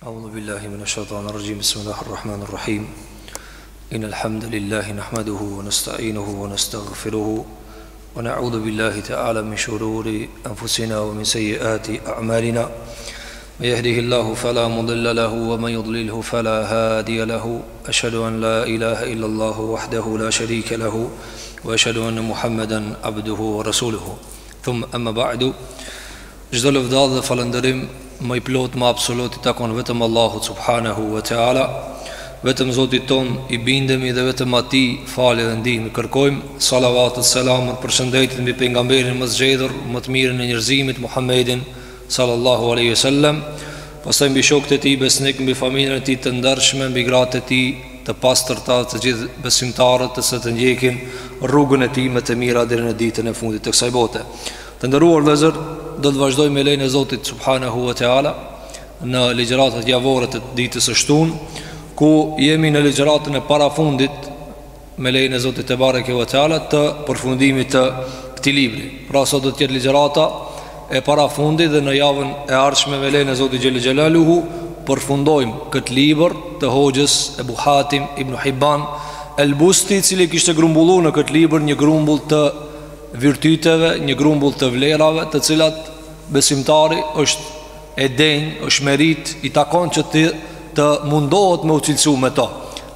أعوذ بالله من الشيطان الرجيم بسم الله الرحمن الرحيم إن الحمد لله نحمده ونستعينه ونستغفره ونعوذ بالله تعالى من شرور أنفسنا ومن سيئات أعمالنا من يهده الله فلا مضل له ومن يضلله فلا هادي له أشهد أن لا إله إلا الله وحده لا شريك له وأشهد أن محمدا عبده ورسوله ثم أما بعد Çdo lëvdall dhe falënderim më i plot, më absolut i takon vetëm Allahut subhanahu wa taala. Vetëm Zotit ton i bindemi dhe vetëm atij falje dhe ndihmë kërkojmë. Salavat dhe selamet përshëndetjet mbi pejgamberin më zgjedhur, më të mirën e njerëzimit, Muhammedin sallallahu alaihi wasallam. Pastaj mbi shokët e tij besnik, mbi familjen e tij të ndershme, mbi gratë e tij të pastërta, të gjithë besimtarët që të ndjekin rrugën e tij më të mirë deri në ditën e fundit të kësaj bote. Të nderuar vëllezër, do të vazhdojmë me lejen e Zotit subhanahu wa taala në ligjëratat javore të ditës së shtunë, ku jemi në ligjëratën e parafundit me lejen e Zotit te bareke wa taala të përfundimit të këtij libri. Pra sot do të jetë ligjërata e parafundit dhe në javën e ardhshme me lejen e Zotit xhel xelaluhu përfundojmë këtë libër të hoxhës Ebu Hatim ibn Hibban el-Busti, i cili kishte grumbulluar në këtë libër një grumbull të virtyteve, një grumbull të vlerave, të cilat besimtari është e denj, është merit, i takon që të mundohet me u cilësu me to.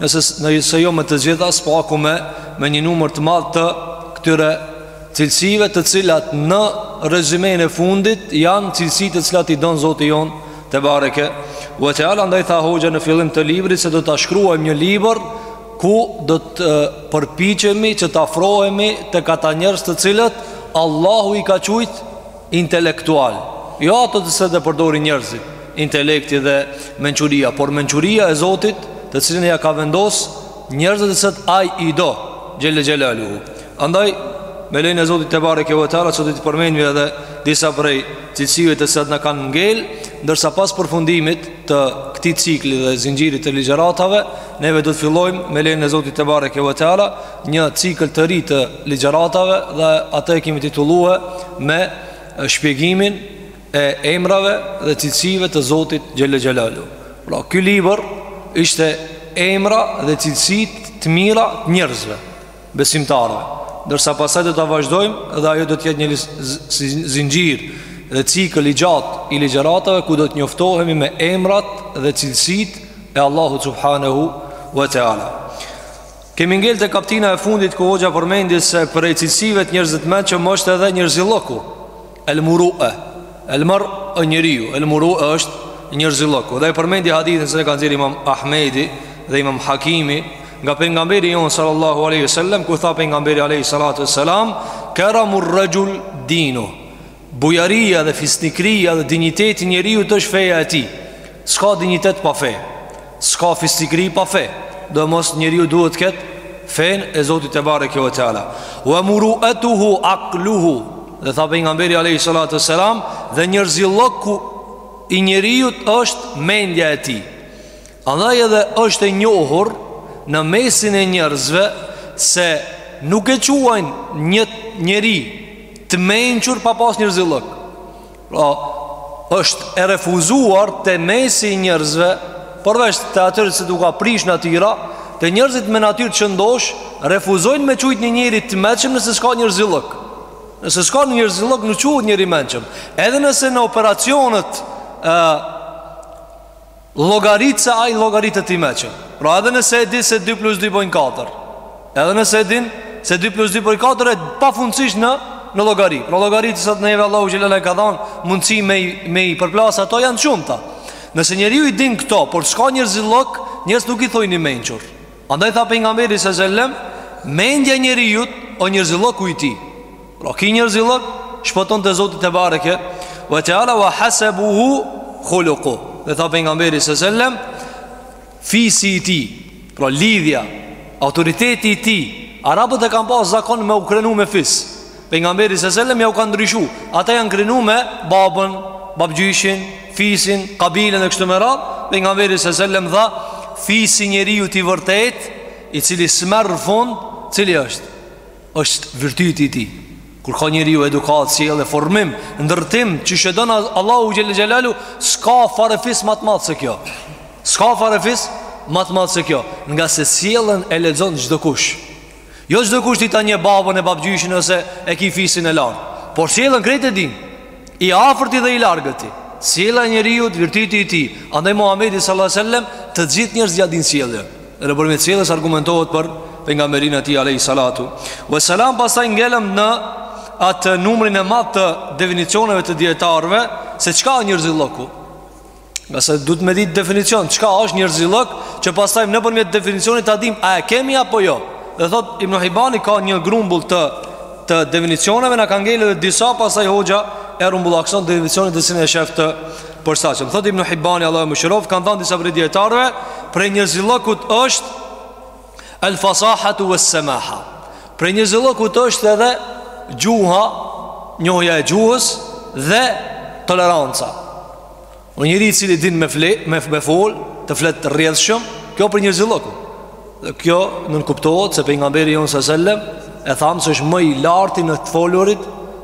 Nëse jo me të gjitha, s'paku me një numër të madh të këtyre cilësive, të cilat në rezumen e fundit janë cilësitë të cilat i don Zoti jon te bareke wa taala. Andaj tha hoxha në fillim të librit se do ta shkruajmë një libër ku do të përpiqemi që të afrohemi tek ata njerëz të cilët Allahu i ka quajt intelektual. Jo ato të se dhe përdori njerëzit intelekti dhe mençuria, por mençuria e Zotit, të cilën ja ka vendos njerëzit të cilët ai i do xhel xelaluhu. Andaj me lejen e Zotit te bareke ve teala sot do të përmendim edhe disa prej cilësive të cilat na kanë ngel, ndërsa pas përfundimit të këtij cikli dhe zinxhirit të ligjëratave, neve do të fillojmë me lejen e Zotit te bareke ve teala një cikël të ri të ligjëratave, dhe atë e kemi titulluar me shpjegimin e emrave dhe cilësive të Zotit xhel xelalu. Pra ky libër ishte emra dhe cilësitë të mira të njerëzve, besimtarëve. Ndërsa pasaj do të vazhdojmë dhe ajo do të jetë një zinxhir dhe cikël i gjatë i ligjëratave ku do të njoftohemi me emrat dhe cilësitë e Allahut subhanahu wa taala. Kemi ngel te kaptina e fundit ku hoxha përmendi se prej cilësive të njerëzit më që është edhe njerëzilloku, el-murua, el-mar'u njeriu, el-murua është njerëzilloku. Dhe e përmendi hadithin se ka nxjerrë Imam Ahmedi dhe Imam Hakimi nga pejgamberi jon sallallahu alaihi wasallam, ku tha pejgamberi alaihi salatu wassalam, karamur rajul dinu, bujaria dhe fisnikëria dhe dinjiteti njeriu të është feja e tij. S'ka dinjitet pa fe, s'ka fisnikëri pa fe. Do mos njeriu duhet të ketë fen e Zotit te bareke ve teala. Wa muru'atuhu aqluhu, dhe tha pejgamberi alaihi salatu wassalam, dhe njerëzilloku i njeriu është mendja e tij. Andaj edhe është e njohur në mesin e njerëzve se nuk e quajnë një njeri të mençur pa pas njerëzillok. Pra, është e refuzuar te mesi i njerëzve, përveç të atyre që duka prish natyra, te njerëzit me natyrë që ndosh refuzojnë me quajt një njeri të mençëm nëse s'ka njerëzillok. Nëse s'ka njerëzillok nuk quhet njeri mençëm. Edhe nëse në operacionet llogarit se ai llogaritet i mençëm. Pra edhe nëse e di se 2 + 2 bën 4, edhe nëse e din se 2 + 2 bën 4, e pa fundsisht në llogari. Pra llogaritë sot neve Allahu xhelala ka dhënë mundësi me i përplas ato janë shumëta. Nëse njeriu i din këto, por s'ka njerëzillok, njerëz nuk i thojnë i mençur. Andaj tha pejgamberi sallallahu alajhi wasallam, mendja e njeriu o njerëzilloku i tij. Pra ki njerëzillok shpoton te Zoti te bareke wa taala, wa hasabuhu khuluqu. Dhe tha pejgamberi sallallahu alajhi wasallam, fisi i tij, pra lidhja, autoriteti i tij. Arabët e kanë pas zakon me u krenu me fis. Pejgamberi sallallahu alajhi wasallam ja u ka ndryshu. Ata janë krenu me babën, babgjyshin, fisin, kabilen e kështu me radhë. Pejgamberi sallallahu alajhi wasallam tha, fisi njeriu i vërtet, i cili s'merr fund, cili është virtyti i tij. Kur ka njeriu edukat, sjellje, formim, ndërtim, që shëdon Allahu xhel xhelalu, s'ka farefis më të madh se kjo. S'ka farefis më të madh se kjo, nga se sjellën e lexon çdo kush. Jo çdo kush ti ta një babën e babgjyshin ose e ki fisin e lartë, por sjellën krejt e din, i afërti dhe i largëti. Sjella e njeriu, virtyti i tij. Andaj Muhamedi sallallahu alaihi wasallam të gjithë njerëzit ja din sjelljen. Dhe përmes sjelljes argumentohet për pejgamberin e tij alayhi salatu wassalam. Pastaj ngelëm në atë numrin e madh të definicioneve të dietarëve se çka është njerëzilloku. Nëse duhet me ditë definicion çka është njerëzillok, që pastaj nëpërmjet definicionit ta dim a e kemi apo jo. Dhe thot Ibn Hibani ka një grumbull të definicioneve, na ka ngelë disa, pastaj hoxha e rumbullakson definicionin të sinë e shef të përshtatshëm. Thot Ibn Hibani, Allahu më shërof, kanë thënë disa prej dietarëve, prej njerëzillokut është al-fasahatu was-samaha. Prej njerëzillokut është edhe gjuha, njohja e gjuhës dhe toleranca. Njëri i cili din me fol, të flet rrjedhshëm, kjo për njerëzillokun. Dhe kjo nën kuptohet se pejgamberi jon sallallahu alajhi wasallam e thamë se është më i larti në të folurit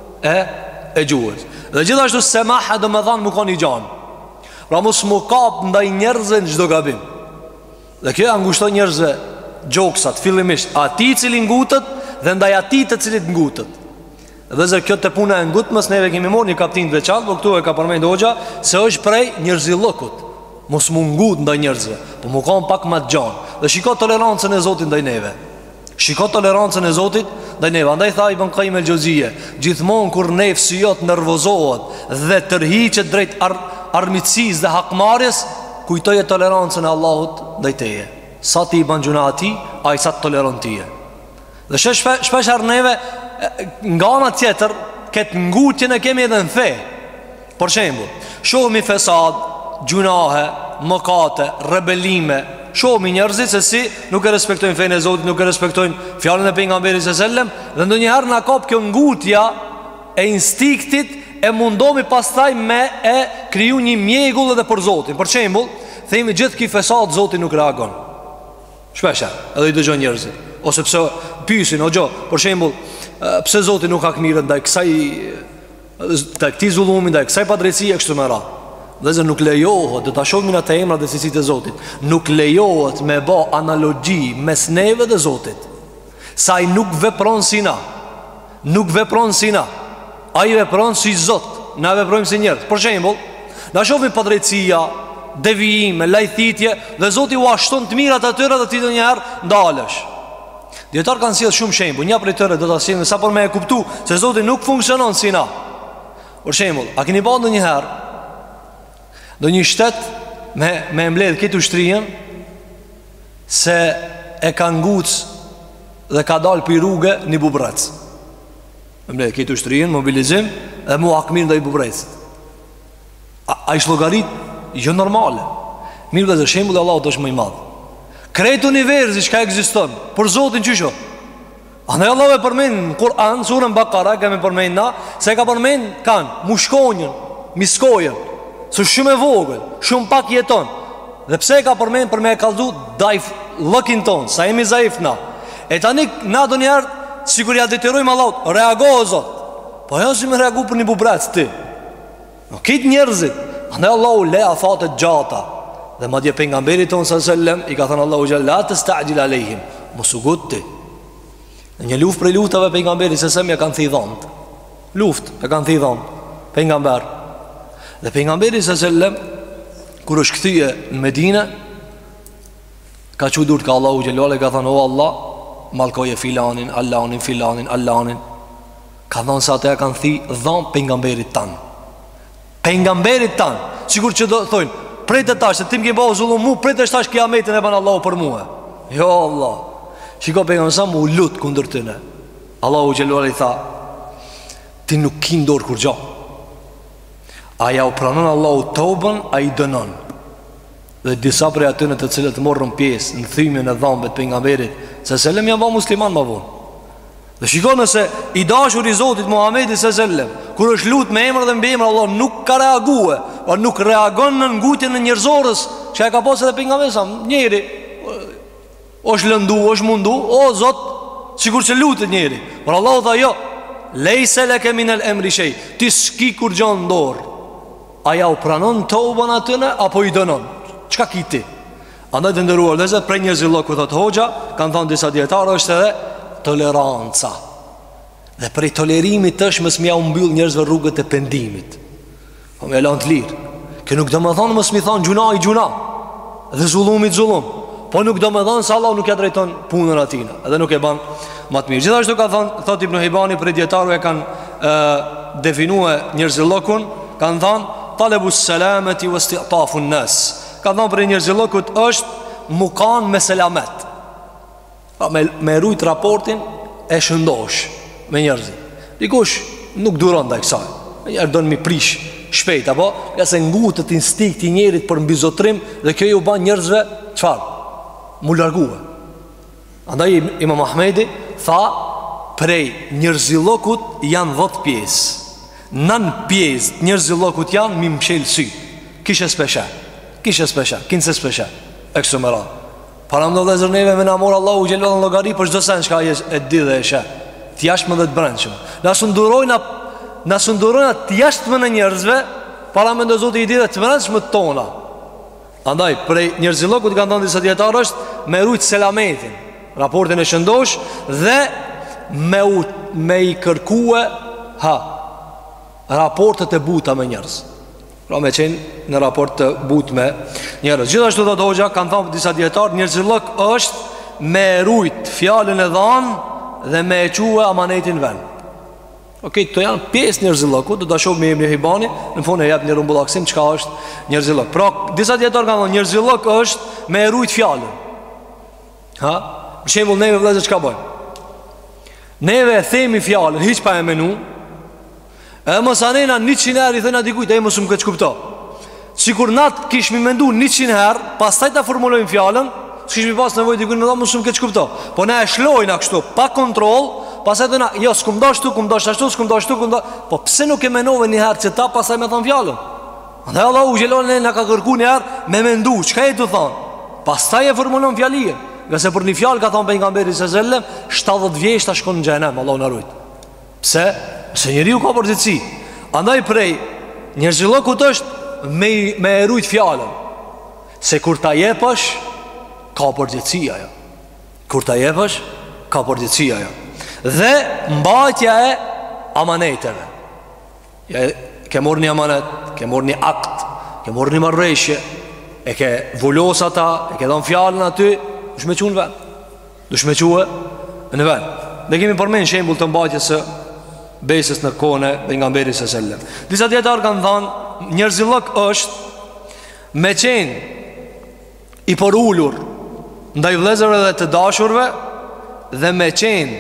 e gjuhës. Dhe gjithashtu semaha do më dhanë më koni gjanë, pra mos më kap ndaj njerëzve në çdo gabim. Dhe kjo angushton njerëzve gjoksat fillimisht atij i cili ngutët dhe ndaj atij të cilit ngutët. Dhe zë kjo të puna e ngutmës, neve kemi marrë një kaptin të veçantë, por këtu e ka përmendur hoxha se është prej njerëzillokut. Mos më ngut ndaj njerëzve, po më kanë pak më të gjanë. Dhe shiko tolerancën e Zotit ndaj neve. Shiko tolerancën e Zotit ndaj neve. Andaj tha Ibn Qayyim el-Jauziyje, gjithmonë kur nefsi jot nervozohet dhe tërhiqet drejt armiqësisë dhe hakmarrjes, kujtoje tolerancën e Allahut ndaj teje. Sa ti i bën gjuna atij, ai sa toleron ti. Dhe shpesh neve nga ana tjetër këtë ngutjen e kemi edhe në fe. Për shembull, shohmi fesad, gjunahe, mëkate, rebelime. Shohmi njerëzit se si nuk e respektojnë fenë e Zotit, nuk e respektojnë fjalën e pejgamberit sallallahu alajhi wasallam, dhe ndonjëherë na kap kjo ngutja e instiktit, e mundomi pastaj me e kriju një mjegull edhe për Zotin. Për shembull, themi gjithë ky fesad Zoti nuk reagon. Shpesh edhe i dëgjon njerëzit, ose pse pyesin, o xho, për shembull, pse Zoti nuk ka këmirë ndaj kësaj zullumi, ndaj kësaj padrejtie kështu me radhë. Dhe zë nuk lejohet, dhe ta shohim në të emra dhe cilësitë e Zotit, nuk lejohet me bë analogji mes neve dhe Zotit. Sa ai nuk vepron si na. Nuk vepron si na. Ai vepron si Zot, na veprojmë si njerëz. Për shembull, na shohim padrejtia, devijime, lajthitje, dhe Zoti u ashton të mirat atyre dhe ti ndonjëherë ndalesh. Dietar kanë sjell shumë shembuj. Një prej tyre do ta sjellem sa për me e kuptu se Zoti nuk funksionon si na. Për shembull, a keni bën ndonjëherë do një shtet me mbledh këtë ushtrinë se e ka nguc dhe ka dalë për rrugë një bubrec. Me mbledh këtë ushtrinë, mobilizim dhe mu akmir ndaj bubrecit. A i shlogarit jo normale. Mirë dhe zë shembull e Allahut është më i madh. Kretë universi që ka egziston për Zotin qysho. Andaj Allah e përmen në Kur'an, surën Bakara, kemi përmen na, se ka përmen kanë mushkonjën, miskojën, së shumë e vogël, shumë pak jeton. Dhe pse ka përmen për me e kaldu dajf lëkin ton, sa jemi zaif na. E tani na do njerë, sikur ja detirojmë Allahut, reago o Zot. Po jo si me reagu për një bubrec ti. No, kitë njerëzit. Andaj Allahu le afatet gjata. Dhe madje pejgamberi ton sallallahu alajhi wasallam i ka thënë Allahu xhalla la tasta'jil alehim, mos u gutti. Në një luftë prej luftave pejgamberi sallallahu alajhi wasallam ja kanë thidhont. Luftë e kanë thidhont pejgamber. Dhe pejgamberi sallallahu alajhi wasallam kur është kthye në Medinë ka çudur ka Allahu xhalla ka thënë o Allah, mallkoje filanin, Allahin, filanin, Allahin. Ka thënë sa ata kanë thidhon pejgamberit tan. Pejgamberit tan, sikur që do thonë prej të tash, se ti më ke bëu zullum mu, prej të tash kiametin e ban Allahu për mua. Jo Allah. Shiko pejgamberi sa mu lut kundër tyne. Allahu xhelalu i tha, ti nuk ki dorë kur gjao. Aja u pranon Allahu tobën, a i dënon. Dhe disa prej atyre të cilët morën pjesë në thymjen e dhambet pejgamberit se selem janë bë musliman më vonë. Dhe shiko nëse i dashur i Zotit Muhamedi sellem, kur është lut me emër dhe mbi emër, Allah nuk ka reague, o nuk reagon në ngutjen e njerëzorës që e ka pasur edhe pejgamberi sa njëri është lëndu, është mundu, o Zot, sikur që lutet njëri. Por Allahu tha jo, lejse leke minel emri shej, ti s'ki kur gjanë ndorë. Aja u pranon të ubën atyne, apo i dënon? Qka ki ti? Andaj të ndëruar dhe zë, prej njerëzilloku thot hoxha, kanë thonë disa djetarë, është edhe toleranca. Dhe prej tolerimit është mësë mja umbyll njerëzve rrugët e pendimit. Po me lanë të lirë. Kë nuk do me thonë mësë mi thonë gjuna i gjuna, dhe zullumit zullum. Po nuk do me thonë se Allah nuk ja drejton punën atina, edhe nuk e banë matë mirë. Gjithashtu ka thonë, thot Ibn Hibani, prej djetarëve kanë definue njerëzillokun, kanë thonë, talebu selameti vë stiqtafun nës. Kanë thonë prej njerëzillokut është mukan me selamet, me rujt raportin e shëndosh me njerëzit. Dikush nuk duron dhe kësaj, njerë do në mi prish shpejt, apo nga se ngutët instikti njerit për mbizotrim, dhe kjo ju ban njerëzve qfar? Mu largue. Andaj Imam Ahmedi tha, prej njerëzillokut janë 10 pjesë. 9 pjesë njerëzillokut janë mi mshel sy. Kishe speshe, kinse speshe, eksumeran. Para më do dhe zërneve me në amor Allahu gjelon në logari, për shdo sen qka e di dhe e she, t'jashtme dhe t'brendshme. Na sundurojna t'jashtme në njerëzve, para më do zote i di dhe t'brendshme t'tona. Andaj, prej njerëzillokut kanë thonë disa djetarë është me rujtë selametin, raportin e shëndosh, dhe me i kërkue raportet e buta me njerëz. Pra me qenë në raport të but me njerëz. Gjithashtu dhe hoxha kanë thonë disa djetarë, njerëzillok është me rujtë fjallën e dhanë dhe me e quë amanetin ven. Okej, to janë pjesë njerëzillokut, do të shohë me Ibn Hibani, në fund e jep një rumbullaksim çka është njerëzillok. Pra, disa djetarë kanë thonë njerëzillok është me rujt fjalën. Për shembull, neve vëllezër çka bëjmë? Neve e themi fjalën, hiç pa e menu. E mos anena 100 herë i thëna dikujt, e mos më këtë kupto. Sikur nat kishmi mendu 100 herë, pastaj ta formulojmë fjalën, s'kishmi pas nevojë dikujt më dha mos më këtë kupto. Po na e shlojna kështu, pa kontroll. Pasaj të na, jo, s'kum do ashtu, kum do ashtu, s'kum do ashtu, po pse nuk e menove një herë që ta pasaj me thonë fjallën? Andaj Allahu gjelon në ka kërku një herë me mendu, qka e të thonë? Pastaj e formulon fjallije. Nga se për një fjallë ka thonë pejgamberi s.a.s. 70 vjeç ta shkon në xhenem, Allahu na rujt. Pse? Se njeriu ka përgjithësi. Andaj prej njerëzillokut është me e rujt fjallën. Se kur ta jepësh, ka përgjithësi ajo. Kur ta jepësh, ka përgjithësi ajo. Dhe mbajtja e amaneteve. Ke morë një amanet, ke morë një akt, ke morë një marrëshje, e ke vullos ata, e ke dhënë fjallën aty, dush me qunë vend, dush me quë në vend. Dhe kemi përmen shembull të mbajtjes së besës në kone pejgamberi s.a.s. Disa djetarë kanë thënë, njerëzillok është me qenë i përullur ndaj vëllezërve dhe të dashurve, dhe me qenë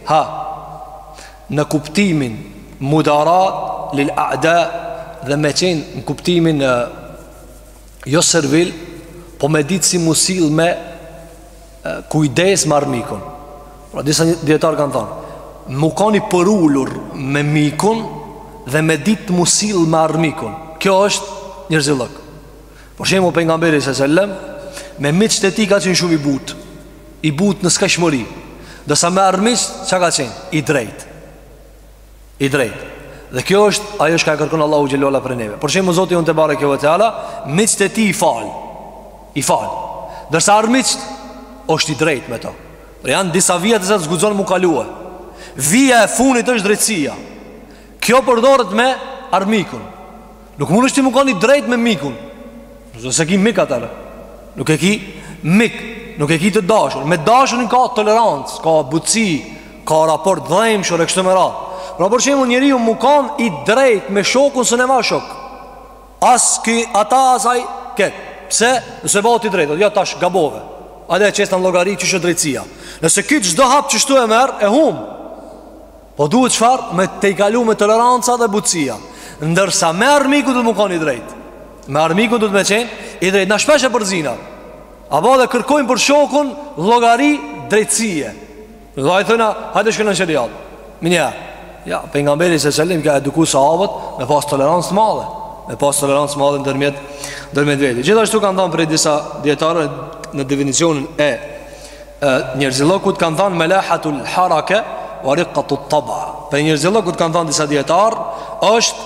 në kuptimin mudarat lil a'da, dhe me qenë në kuptimin jo servil, po me ditë si musil me kujdes me armikun. Pra disa djetarë kanë thonë, mu kanë i përullur me mikun dhe me ditë musil me armikun. Kjo është njerëzillok. Por shemë pejgamberi s.a.s. me miqt e ti ka qenë shumë i but në skashmëri. Dësa me armisht, që ka qenë? I drejt. Dhe kjo është, ajo është ka e kërkon Allahu Gjellola për neve. Por shemë Zotë i unë të bare kjo vëtë ala, miqt e ti i falë. Dërsa armisht, është i drejt me to. Për janë disa vijat e se të zgudzon mu kaluë. Vija e funit është drejtësia. Kjo përdoret me armikun. Nuk mund është ti mu kanë i drejt me mikun. Nëse ki mik atërë. Nuk e ki mik. Nuk e ki të dashur. Me dashurin ka tolerancë, ka butësi, ka raport dhejmshor e kështu me radhë. Pra për shembull njeriu mu kanë i drejt me shokun së ne ma shok. Ata asaj ketë. Pse? Nëse bëhet i drejt, jo tash gabove. Ade e qesë në logari që është drejtësia. Nëse kitë çdo hap që shtu e merë, e hum. Po duhet çfarë? Me te i kalu me toleranca dhe butësia. Ndërsa me armiku du të mu kanë i drejt. Me armiku du të me qenë i drejt. Na shpesh e përzina. Apo dhe kërkojnë për shokun logari drejtësie. Dhe a i thëna, hajde shkënë në shëriat. Minja, ja, pejgamberi s.a.s. ka eduku sahabët me pas tolerancë madhe. Me pas tolerancë madhe në dërmjet veti. Gjithashtu kanë thonë prej disa djetarë në definicionin e njerëzillokut, kanë thonë melahatul harake wa riqatul taba. Për njerëzillokut kanë thënë disa dietar, është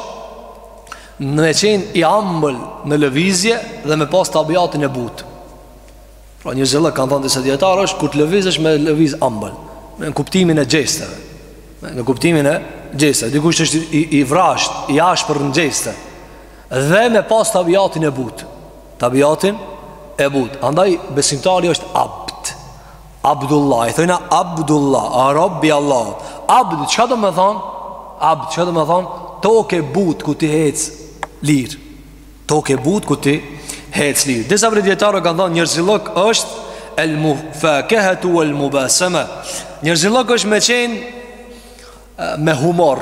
me qenë i ambël në lëvizje dhe me pas tabiatin e butë. Pra njerëzillok kanë thënë disa dietar është kur të lëvizësh me lëviz ambël, në kuptimin e gjesteve. Në kuptimin e gjesteve. Dikush është i vrasht, i ashpër në gjeste, dhe me pas tabiatin e butë. Tabiatin e butë. Andaj besimtari është abd. Abdullah, i thëjna Abdullah, a Rabbi Allah. Abd, çka do me thonë? Abd, çka do me thonë? Toke butë ku ti hec lirë. Toke butë ku ti hec lirë. Disa për djetarë kanë thonë njerëzillok është el mufakehetu el mubaseme. Njerëzillok është me qenë me humor,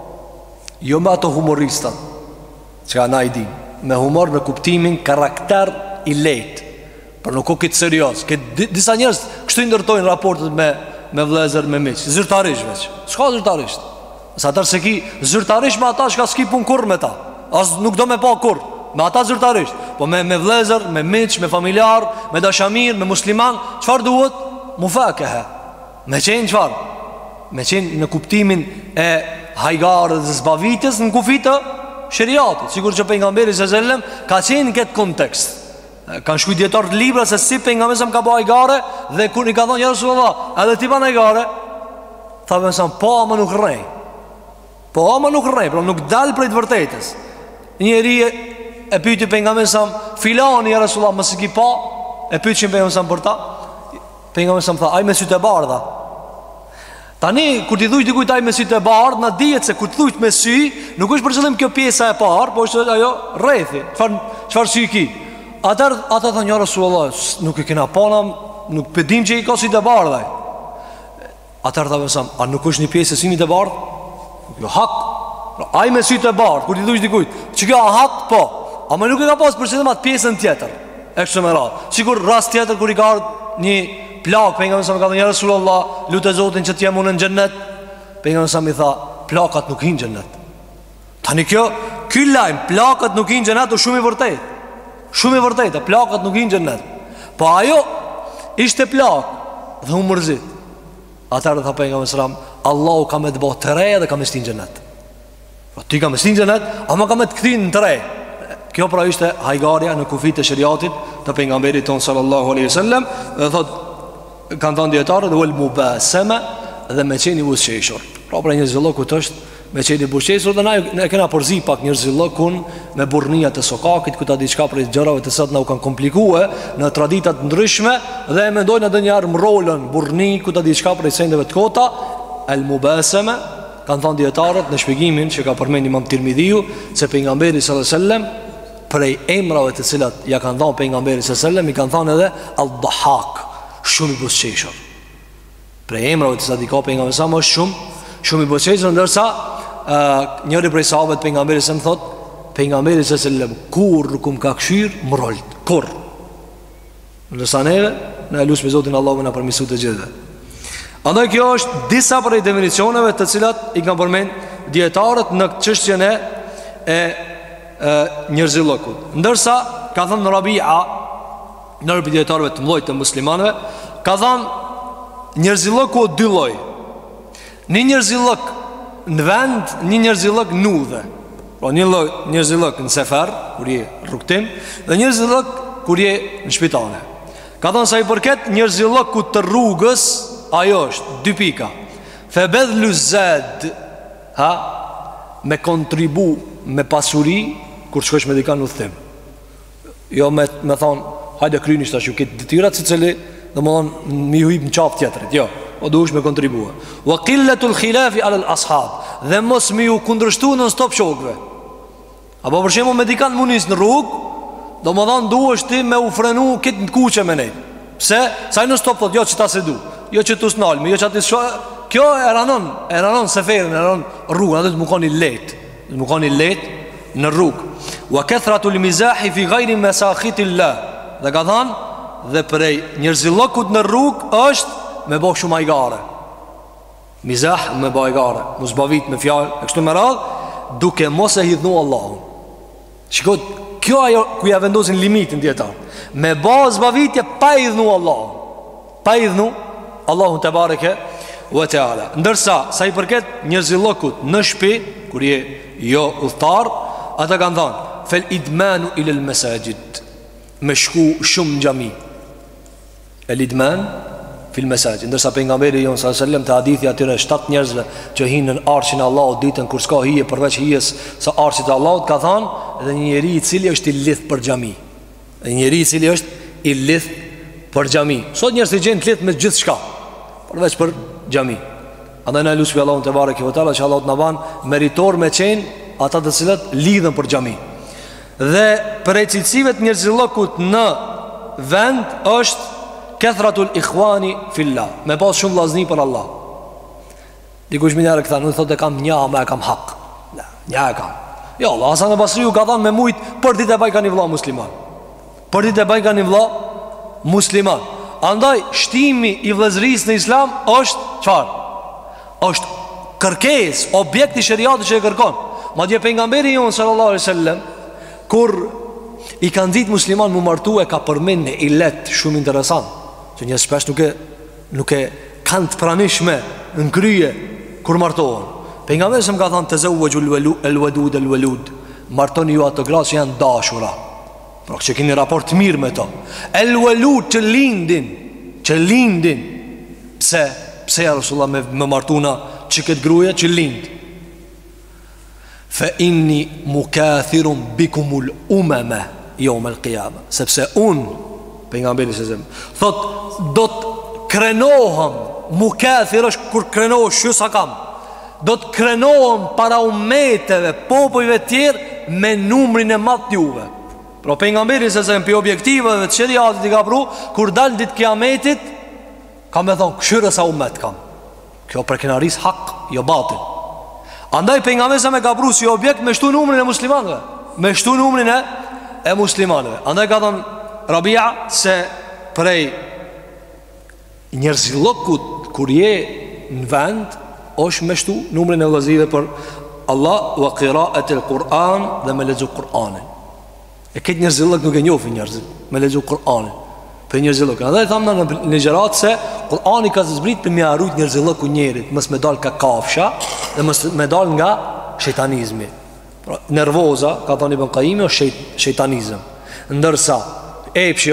jo me ato humoristat që ka na i dim, me humor në kuptimin karakter i lejt, për nuk o këtë serios. Disa njerëz kështu i ndërtojnë raportet me vlezër, me miq, zyrtarisht veç. Shka zyrtarisht? Sa tërë se ki zyrtarisht me ata shka s'ki pun kur me ta, as nuk do me pa kur me ata zyrtarisht. Po me vlezër, me miq, me familjar, me dashamir, me musliman, qëfar duhet? Mufakehe. Me qenë qëfar? Me qenë në kuptimin e hajgarë dhe zbavitjes në kufitë shëriatit. Sigur që pejgamberi s.a.s. ka qenë në këtë kontekst. Kanë shkuj djetarë të libra se si pejgamberi s.a.s. ka ba hajgare, dhe kur i ka thonë ja Rasulullah, edhe ti ban hajgare, tha përësan, po ama nuk rrej. Po ama nuk rrej, pra nuk dalë prej të vërtetës. Njeri e pyti pejgamberi s.a.s. filani ja Rasulullah, mësë ki pa, e pyti që pejgamberi s.a.s. për ta. Pejgamberi s.a.s. tha, aj me sytë e bardha. Tani, kur ti dhujt dikujt aj me sytë e bardh, na dihet se kur të dhujt me sy, nuk është për qëllim kjo pjesa e parë, po është ajo rrethi. Çfarë sy ki? Ata thonë ja Rasulullah, nuk e kena pana, nuk pedim që i ka sytë e bardha. Ata tha mësam, a nuk është një pjesë e synit e bardh? Jo hak. Aj me sytë e bardh, kur ti dhujt dikujt, që kjo a hak, po. Ama nuk e ka pas për qëllim atë pjesën tjetër. E kështu me radhë. Sigur rast tjetër kur i ka ardhur një plak, pejgamberi sa më ka thënë ja Rasulullah, lutë Zotin që të jem unë në xhennet. Pejgamberi sa më tha, plakat nuk hinë në xhennet. Tani ky lajm, plakat nuk hinë në xhennet, është shumë i vërtetë. Shumë i vërtetë, plakat nuk hinë në xhennet. Po ajo ishte plak dhe u mërzit. Atëherë tha pejgamberi sa, Allahu ka më të bëj të re dhe ka më stin në xhennet. Po ti ka më stin në xhennet, ama ka më të kthin në të re. Kjo pra ishte hajgarja në kufit të shariatit të pejgamberit ton sallallahu alaihi wasallam. Dhe thotë kanë thënë dietarë dhe ul mubasama dhe me qenë i buzëqeshur. Pra njerëzillokut është me qenë i buzëqeshur dhe ne kena përzi pak njerëzillokun me burrnia të sokakit, ku ta diçka për gjërave të cilat na u kanë komplikuar në tradita të ndryshme dhe e mendojnë ndonjëherë rolën burrni ku ta diçka për sendeve të kota. Al mubasama kanë thënë dietarët në shpjegimin që ka përmendur Imam Tirmidhiu se pejgamberi sallallahu alajhi wasallam prej emrave të cilat ja kanë dhënë pejgamberi sallallahu alajhi wasallam i kanë thënë edhe al-Dhahhak, shumë i buzëqeshur. Për emrave të cilat i ka pejgamberi sa më shumë i buzëqeshur, ndërsa njëri prej sahabëve të pejgamberit sa më thot, pejgamberi sallallahu alajhi wasallam kur kum ka kshir mrolt, kur. Ndërsa ne lutem me Zotin Allahu na përmirësoj të gjithëve. Andaj kjo është disa prej definicioneve të cilat i kanë përmend dietarët në çështjen e njerëzillokut. Ndërsa ka thënë Rabi'a, ndër dietarëve të mëdhenj të muslimanëve, ka thënë njerëzilloku o dy lloj. Një njerëzillok në vend, një njerëzillok në udhë. Pra një lloj njerëzillok në sefer, kur je rrugtim, dhe njerëzillok kur je në shpitale. Ka thënë sa i përket njerëzillokut të rrugës, ajo është dy pika. Fe bedhlu zed, me kontribu me pasuri kur shkosh me dikan udhtim. Jo me thonë hajde kryni shta shu këtë detyrat si cili dhe më thonë mi hujp në qaf tjetërit. Jo, o duhesh me kontribua. Wa qilletul khilafi alal ashab, dhe mos mi u kundrështu në stop shokve. Apo përshemo me dikan munis në rrug, do më thonë duhesh ti me u frenu këtë në kuqe me nejt. Pse? Sa i në stop thot, jo që ta se du, jo që tu snalmi, jo që ati shua. Kjo e ranon seferin, e ranon rrugën, atë të më koni let. Të më koni let në rrugë. Wa kathratu l-mizahi fi ghayri masakhitillah. Dhe ka thënë, dhe prej njerëzillokut në rrugë është me bëj shumë hajgare. Mizah me bëj hajgare, mos bavit me fjalë, e kështu me radhë, duke mos e hidhnu Allahun. Shikoj, kjo ajo ku ja vendosin limitin dietar. Me bazë bavitje pa hidhnu Allahun. Pa hidhnu Allahun te bareke wa ta'ala. Ndërsa sa i përket njerëzillokut në shtëpi, kur je jo udhtar, ata kanë thënë fel idmanu ila al masajid, me shku shumë në xhami. El idman fil masajid. Ndërsa pejgamberi jon sallallahu alaihi wasallam te hadithi atyre 7 njerëzve që hinë në arshin e Allahut ditën kur s'ka hije përveç hijes së arshit të Allahut, ka thënë edhe një njeri i cili është i lidh për xhami. Një njeri i cili është i lidh për xhami. Sot njerëzit i gjejnë të lidh me gjithçka, përveç për xhami. Andaj na lutem Allahun te bareke ve teala që Allahu na ban meritor me qenë ata të cilët lidhen për xhami. Dhe për cilësive të njerëzillokut në vend është kathratul ikhwani fillah, me pas shumë vllazni për Allah. Dikush më njëherë këta, nuk thotë kam një, ama e kam hak. Një e kam. Jo, Allah Hasan al-Basriu ka thënë me mujt për ditë e baj ka një vëlla musliman. Për ditë e baj ka një vëlla musliman. Andaj shtimi i vëllëzërisë në Islam është çfarë? Është kërkesë, objekt i shariatit që e kërkon. Madje pejgamberi jon sallallahu alaihi wasallam kur i kanë ditë musliman mu martu, e ka përmend në ilet shumë interesant, që njerëz shpesh nuk e kanë të pranishme në krye kur martohen. Pejgamberi më ka thënë tazawwaju al-wadud al-walud, martoni ju ato gra që janë dashura, pra që keni raport të mirë me to. El-walud që lindin. Pse ja Rasulullah me martuna që këtë gruaja që lind? Fa inni mukathirun bikumul umama yawm al-qiyamah, sepse pejgamberi thot do të krenohem. Mukathir është kur krenohesh shu sa kam. Do të krenohem para ummeteve, popujve tjerë me numrin e madh të juve. Pra pejgamberi për objektiveve të shariatit i ka pru, kur dal ditë kiametit, ka me thonë këshyre sa ummet kam. Kjo për kenaris hak, jo batin. Andaj pejgamberi me ka pru si objekt me shtu numrin e muslimanëve. Me shtu numrin e muslimanëve. Andaj ka thonë Rabia se prej njerëzillokut kur je në vend është me shtu numrin e vëllezërve për Allah, wa qira'at al-Quran, dhe me lexu Kur'anin. E këtë njerëzillok nuk e njohin njerëzit me lexu Kur'anin. Për njerëzillok. Andaj thamë në ligjërat se Kur'ani ka zbrit për me harujt njerëzilloku njerit, mos me dal ka kafsha dhe mos me dal nga shejtanizmi. Pra, nervoza, ka thënë Ibn Qayyim, është shejtanizëm. Ndërsa epshi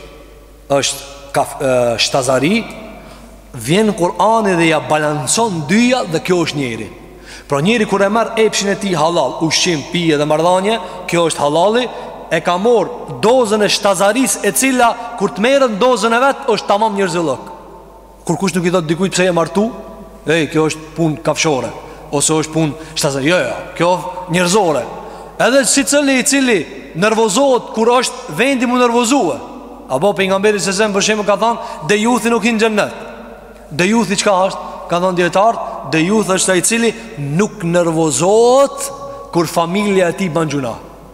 është shtazari, vjen Kur'ani dhe ja balancon dyja, dhe kjo është njeri. Pra njeri kur e merr epshin e tij halal, ushqim, pije dhe marrëdhënie, kjo është halali, e ka marr dozën e shtazaris, e cila kur të merret dozën e vet është tamam njerëzillok. Kur kush nuk i thot dikujt pse je martu, kjo është punë kafshore ose është punë shtazari. Jo, kjo njerëzore. Edhe i cili nervozohet kur është vendi mu nervozue. Apo pejgamberi se për shembull ka thënë de juthi nuk hin xhennet. De juthi çka është? Ka thënë dietar, de juth është ai i cili nuk nervozohet kur familja e tij bën gjuna.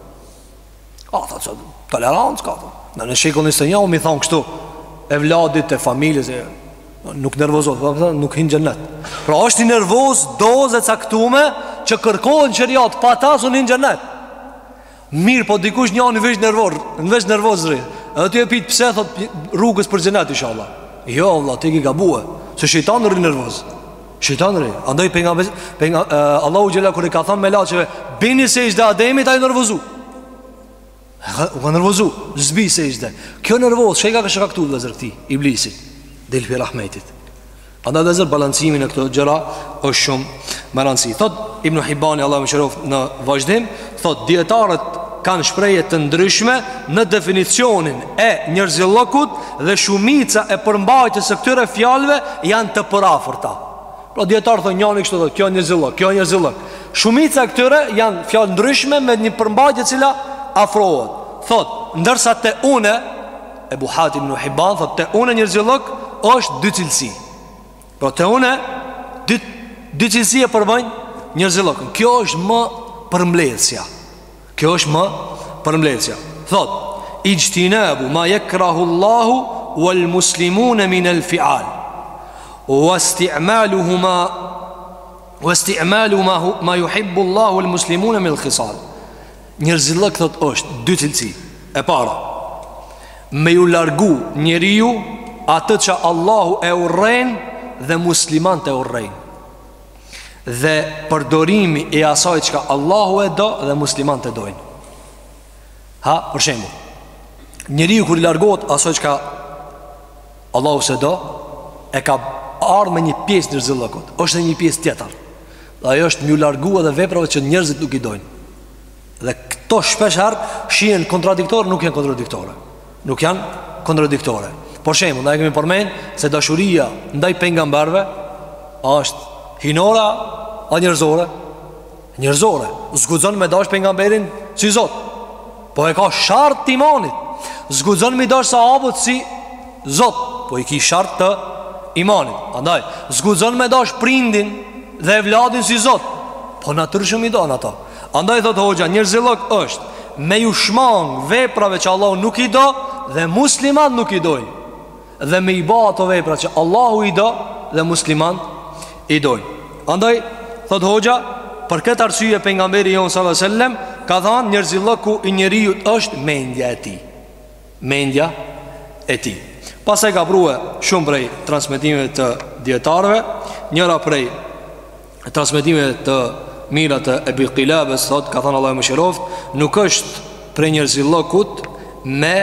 Tolerancë ka thënë. Në shekullin 21 mi thon kështu evladit e familjes nuk nervozohet, nuk hin xhennet. Pra është i nervoz dozë caktuar që kërkohen xheriat, pa ta sun hin xhennet. Mirë, po dikush një anë veç nervozri. Edhe ti e pit pse thot rrugës për xhenet inshallah. Jo Allah, ti ke gabue, se shejtani rri nervoz. Shejtani rri. Andaj Allahu xhela kur i ka thënë melaçeve, bini sejdë Ademit, ai nervozu. U ka nervozu, zbi sejdë. Kjo nervoz, shejka ka shkaktuar vëzër këtij iblisi, del pi rahmetit. Andaj vëzër balancimin e këto gjëra është shumë më rëndësi. Thot Ibn Hibani, Allahu më shërof, në vazhdim, thot dietarët kanë shprehje të ndryshme në definicionin e njerëzillokut dhe shumica e përmbajtjes së këtyre fjalëve janë të përafërta. Pra dietarë thonë njëri kështu thotë, kjo njerëzillok, kjo njerëzillok. Shumica e këtyre janë fjalë ndryshme me një përmbajtje e cila afrohet. Thot, ndërsa te une Ebu Hatim ibn Hibban thot, te une njerëzillok është dy cilësi. Pra te une dy cilësi e përbëjnë njerëzillokun. Kjo është më përmbledhja. Kjo është më përmbledhja. Thot, ijtinabu ma yakrahu Allahu wal muslimuna min al fi'al wa isti'malu ma yuhibbu Allahu wal muslimuna min al khisal. Njerëzillok thot është dy cilësi. E para, me ju largu njeriu atë që Allahu e urren dhe musliman të urrejnë. Dhe përdorimi e asaj çka Allahu e do dhe musliman të dojnë. Ha, për shembull, njeriu kur i largohet asaj çka Allahu se do, e ka ardhur me një pjesë në rrezillokut. Është një pjesë tjetër. Dhe ajo është mjë largua dhe veprave që njerëzit nuk i dojnë. Dhe këto shpesh shihen kontradiktore, nuk janë kontradiktore. Nuk janë kontradiktore. Për shembull, ne kemi përmend se dashuria ndaj pejgamberëve është hinora a njerëzore? Njerëzore. Zguxon me dash pejgamberin si Zot. Po e ka shart imanit. Zguxon me dash sahabët si Zot, po i ki shart të imanit. Andaj, zguxon me dash prindin dhe evladin si Zot, po natyrshëm i don ato. Andaj thot hoxha, njerëzillok është me ju shmang veprave që Allahu nuk i do dhe musliman nuk i dojnë, dhe me i ba ato vepra që Allahu i do dhe musliman i dojnë. Andaj thot hoxha, për këtë arsye pejgamberi jon sallallahu alaihi wasallam ka thënë njerëzilloku i njeriu është mendja e tij. Mendja e tij. Pastaj ka prue shumë prej transmetimeve të dietarëve, njëra prej transmetimeve të mira të Ebi Qilabes thot, ka thënë Allahu mëshiroft, nuk është prej njerëzillokut me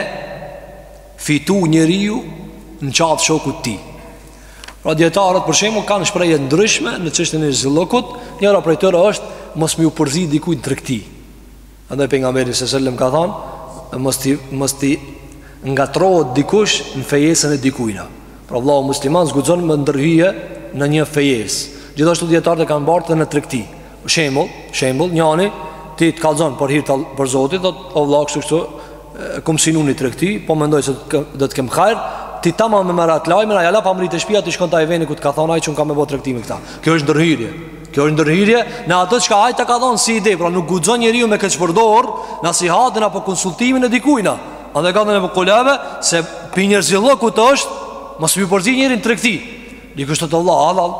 fitu njeriu në qatë shokut ti. Pra dietarët për shembull kanë shprehje ndryshme në çështjen e njerëzillokut. Njëra prej tyre është mos më u përzi dikujt në tregti. Andaj pejgamberi sallallahu alajhi wasallam ka thënë, mos ti ngatrohet dikush në fejesën e dikujna. Pra vëllau musliman zguxon me ndërhyje në një fejesë. Gjithashtu dietarët e kanë bërë në tregti. Shembull, njëri ti të kallzon për hir për Zotin, thotë o vëllau kështu kom sinuni tregti, po mendoj se do të kem hajër, ti tamam me marrat lajmin, ai ala pa mrit të shtëpia ti shkon ta e veni ku të ka thonë ai që un kam me bë tregtimi këta. Kjo është ndërhyrje. Kjo është ndërhyrje në ato çka ai ta ka thonë si ide, pra nuk guxon njeriu me këtë çpërdor nasihatin apo konsultimin e dikujna. Andaj ka thënë Ebu Qilabes se pi njerëzillokut është mos më përzi njërin tregti. Dikush thotë Allah halal.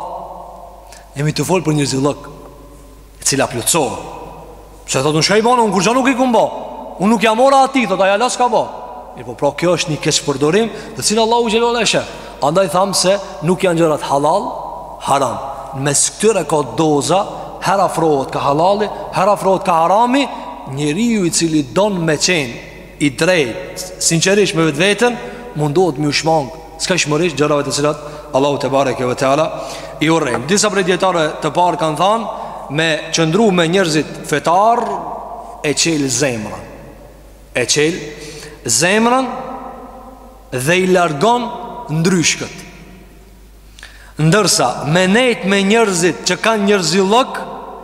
Jemi të fol për njerëzillok e cila plotësohet. Se thotë unë shkaj banë, unë kur gja nuk i kumba, unë nuk jam ora ati, thotë aja las ka ba. Po pra kjo është një keqpërdorim dhe cilë Allahu xhelal e shef. Andaj thamë se nuk janë gjërat halal, haram. Mes këtyre ka doza, her afrohet ka halali, her afrohet ka harami. Njeriu i cili don me qenë i drejt, sinqerisht me vetë vetën, mundohet me u shmang s'ka shmërish gjërave të cilat Allahu te bareke ve teala i urrejnë. Disa prej dietarëve të parë kanë thënë me qëndru me njerëzit fetar e qel zemrën. E qel zemrën dhe i largon ndryshkët. Ndërsa me nejt me njerëzit që kanë njerëzillok,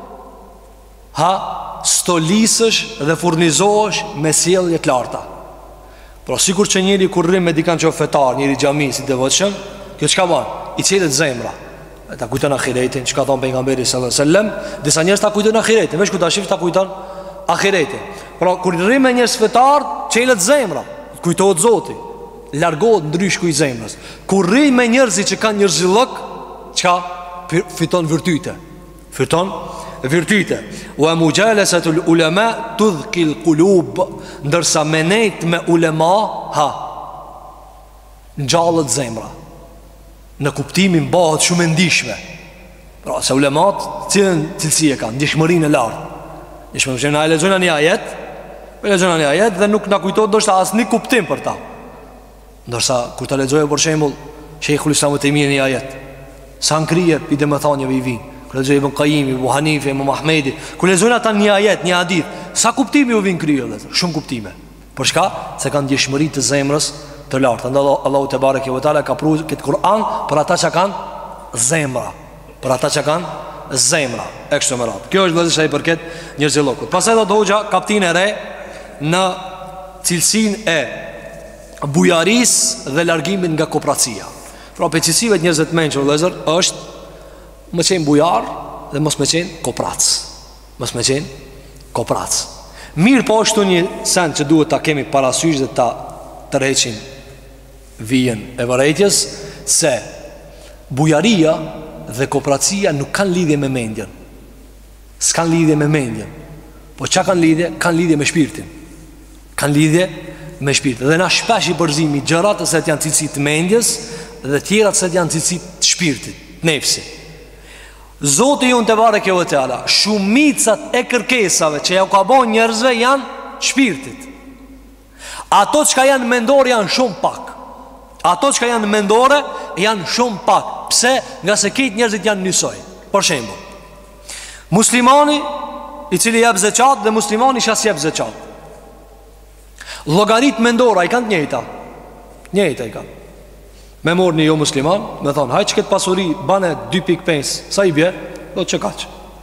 ha, stolisësh dhe furnizohesh me sjellje të larta. Pra sikur që njëri kur rrim me dikan që fetar, njëri xhami si devotshëm, kjo çka bën? I çelet zemra. Ta kujton ahiretin, çka thon pejgamberi sallallahu alajhi wasallam, disa njerëz ta kujton ahiretin, veç kur ta shif ta kujton ahiretin. Pra kur rrim me njerëz fetar, çelet zemra, kujtohet Zoti, largohet ndryshku i zemrës. Kur rrim me njerëz që kanë njerëzillok, çka fiton virtyte. Fiton virtyte. Wa mujalasatul ulama tudhkil qulub, ndërsa menet me ulema, ha, ngjallet zemra. Në kuptimin bëhet shumë e ndihshme. Pra se ulemat cilësi e kanë, ndihshmërinë e lartë. Ndihshmërinë na lexojnë një ajet, dhe nuk na kujtohet ndoshta asnjë kuptim për ta. Ndërsa kur ta lexojë për shembull Sheikhul Islam Taymiyah një ajet, sa nkrije i domethënieve i vijnë. Kur lexojë Ibn Qayyim, Abu Hanife, Imam Ahmedi, kur lexojnë ata një ajet, një hadith, sa kuptimi u vin kriju atë? Shumë kuptime. Për çka? Se kanë ndihshmëri të zemrës të lartë. Andaj Allahu te bareke ve teala ka pruar këtë Kur'an për ata që kanë zemra, për ata që kanë zemra e kështu me radhë. Kjo është vëllezër sa i përket njerëzillokut. Pastaj do hoxha kaptinë e re në cilësinë e bujarisë dhe largimit nga kopratësia. Pra cilësive të njerëzve të mençur vëllezër është më qenë bujar dhe mos më qenë koprac. Mos më qenë koprac. Mirë po është një sen që duhet ta kemi parasysh dhe ta tërheqim vijen e vërejtjes, se bujaria dhe kopratësia nuk kanë lidhje me mendjen. S'kan lidhje me mendjen. Po çka kanë lidhje? Kanë lidhje me shpirtin. Kanë lidhje me shpirtin. Dhe na shpesh i përzimi gjërat se janë cilësi të mendjes dhe tjerat se janë cilësi të shpirtit, nefsi. Zoti ju në të bare kjo e tjala, shumicat e kërkesave që ja u ka bon njerëzve janë shpirtit. Ato që ka janë mendore janë shumë pak. Ato që ka janë mendore janë shumë pak. Pse? Nga se kitë njerëzit janë njësoj. Por shembo, muslimani i cili jep zeqat dhe muslimani që as jep zeqat, llogarit mendora i kanë të njëjta. Njëjta i kanë. Me morë një jo musliman, me thonë, hajtë që këtë pasuri bane 2.5, sa i bje? Do të që kaq.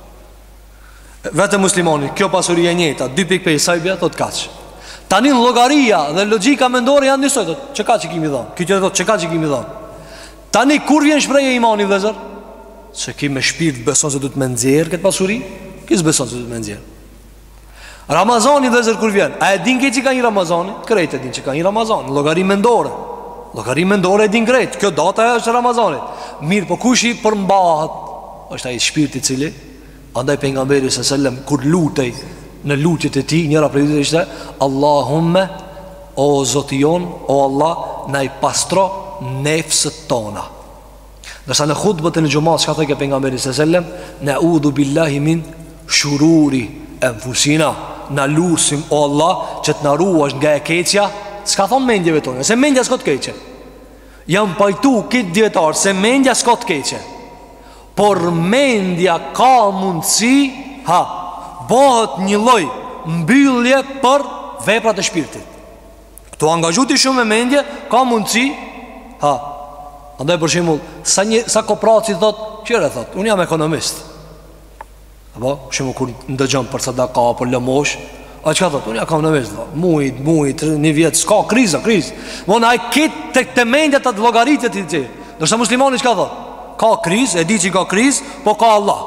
Vete muslimani, kjo pasuri e njëjta 2.5, sa i bje? Do të kaq. Tanin llogaria dhe logjika mendore janë njësoj. Do të që kaq i kimi thonë. Kjo që do të që kaq i kimi thonë. Tani kur vjen shprehja e imani vëllezër? Se ki me shpirt beson se do të më nxjerr këtë pasuri, ki s'beson se do të më nxjerr. Ramazani vëllezër kur vjen, a e din që ka një Ramazani? Krejt e din që ka një Ramazan, llogari mendore. Llogari mendore e din krejt. Kjo data është Ramazanit. Mirë, po kush i përmbahet? Është ai shpirti i cili andaj pejgamberi sallallahu alajhi wasallam kur lutej në lutjet e tij, njëra prej tyre ishte Allahumme, o Zoti jon, o Allah, na i pastro nefsët tona. Dërsa në khutbët e në gjumat, shka thëjke pejgamberi sallallahu alajhi wasallam, na'udhu billahi min shururi anfusina, na lusim o Allah që të na ruash nga e keqja. S'ka thonë mendjeve tonë, se mendja s'ko të keqe. Jam pajtu këtë djetarë se mendja s'ko të keqe, por mendja ka mundësi, bëhet një lloj mbyllje për veprat e shpirtit. Këtu angazhuti shumë me mendje, ka mundësi, andaj për shembull, sa kopraci thot, qëre thot, unë jam ekonomist. Apo, shumë kur ndëgjon për sadaka, për lëmosh, a që ka thot, unë ja kam në vezë, mujt, një vjetë, s'ka krizë Mon a i kitë të këtë mendja të llogaritjet të të. Nërsa muslimani që ka thot, ka krizë, e di që ka krizë, po ka Allah,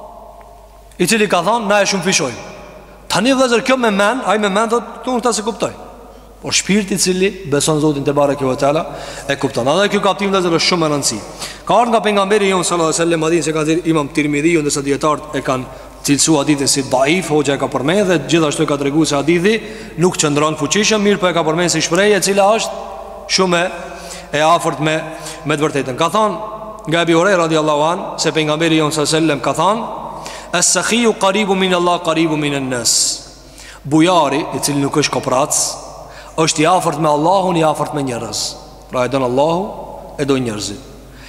i cili ka thonë, na e shumë fishojnë. Tani vëzër kjo me men, a i me men, thot, të unë ta se kuptoj. Por shpirti cili beson Zotin te bareke ve teala e kupton. Edhe kjo kaptim vëzër është shumë e rëndësi. Ka ardhur nga pejgamberi jon sallallahu alaihi wasallam, hadith se ka thënë Imam Tirmidhiu, ndërsa dietarët e kanë cilësu hadithin si daif, hoxha e ka përmendë dhe gjithashtu e ka treguar se hadithi nuk qëndron fuqishëm, mirë po e ka përmendë si shprehje e cila është shumë e afërt me të vërtetën. Ka thënë nga Abi Huraira radhiyallahu an se pejgamberi jon sallallahu alaihi wasallam ka thënë as-sakhiyu qaribun min Allah qaribun min an-nas. Bujari, i cili nuk është koprac, është i afërt me Allahun, i afërt me njerëz. Pra e don Allahu, e don njerëzit.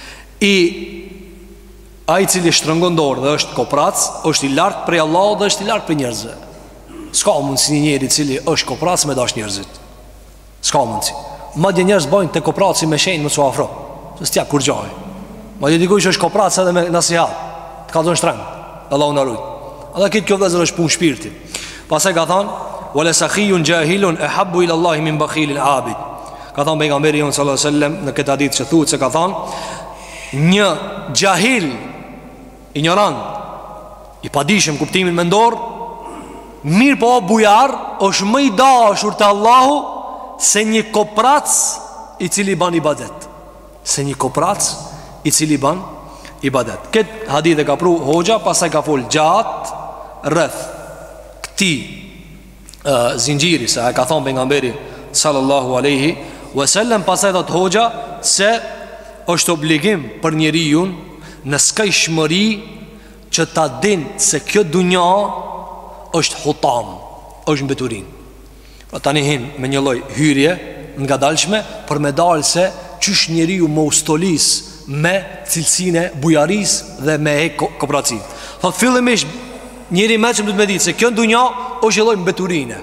Ai i cili shtrëngon dorë dhe është koprac, është i lartë prej Allahut dhe është i lartë prej njerëzve. S'ka mundsi një njeri i cili është koprac me dash njerëzit. S'ka mundsi. Madje njerëz bojnë te kopraci me shenjë mos u afro. Se s'tia kur gjaj. Madje dikush është koprac edhe me nasihat. Të ka dhënë shtrëng. Allahu na ruaj. Edhe këtë kjo vëzër është punë shpirti. Pastaj ka thënë wala sakhiyun jahilun ahabbu ila Allah min bakhilin abid. Ka thënë pejgamberi jon sallallahu alaihi wasallam në këtë hadith që thuhet se ka thënë një jahil ignorant, i padishëm kuptimin mendor, mirë po bujar, është më i dashur te Allahu se një koprac i cili ban ibadet. Se një koprac i cili ban ibadet. Këtë hadith e ka pru hoxha, pasaj ka fol gjatë rreth këti zinxhiri, se e ka thonë pejgamberi sallallahu alaihi wasallam. Pasaj thot hoxha se është obligim për njeriu në skajshmëri që ta din se kjo dunja është hutam, është mbeturin. Pra tani hin me një lloj hyrje nga dalshme për me dalë se qysh njeriu më ustolis me cilësinë e bujaris dhe me kooperaciv. Thot fillimisht njeri më që duhet me ditë se kjo dunja është një lloj mbeturine.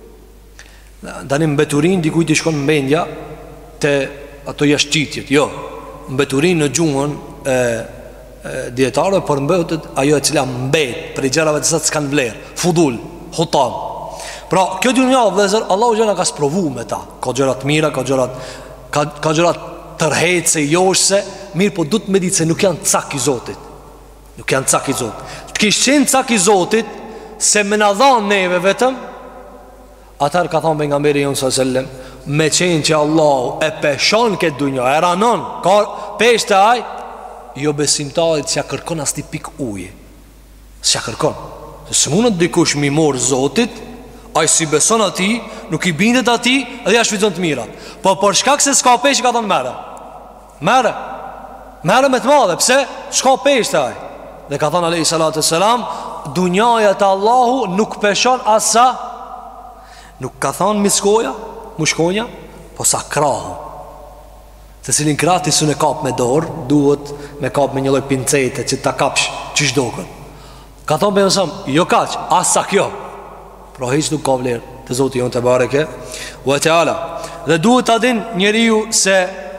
Tani mbeturin dikujt i shkon mendja te ato jashtëqitjet. Jo, mbeturin në gjuhën dietarëve përmbetet ajo e cila mbet për gjërave të cilat s'kan vlerë, fudul, hutam. Pra kjo dunja vëllazër, Allahu xhela ka sprovuar me ta. Ka gjëra të mira, ka gjëra tërheqëse, joshse, mirë po duhet me ditë se nuk janë cak i Zotit. Nuk janë cak i Zotit. Të kish qenë cak i Zotit se më na dhan neve vetëm, atar ka thënë pejgamberi jon sallallahu alajhi wasallam, me qenë që Allahu e peshon këtë dunja, e ranon, ka peshte aj, jo besimtarit që ja kërkon as ti pik uje. S'ja kërkon. Se së mundët dikush mi morë Zotit, a i si beson ati, nuk i bindet ati, edhe ja shvizon të mirat. Po për shkak se s'ka peshë, ka thonë mere. Mere. Merë me të madhe, pse? Shka peshte aj. Dhe ka thënë alayhi salatu selam, dunjaja të Allahu nuk peshon asa. Nuk ka thënë miskoja, mushkonja, po sa krahu. Se cilin krati su në kap me dorë, duhet me kap me një lloj pincete që ta kapsh çish dokën. Ka thonë për nësëm, jo kaq, asa kjo. Pra hiç nuk ka vlerë të Zoti jonë te bareke wa taala. Dhe duhet ta din njeriu se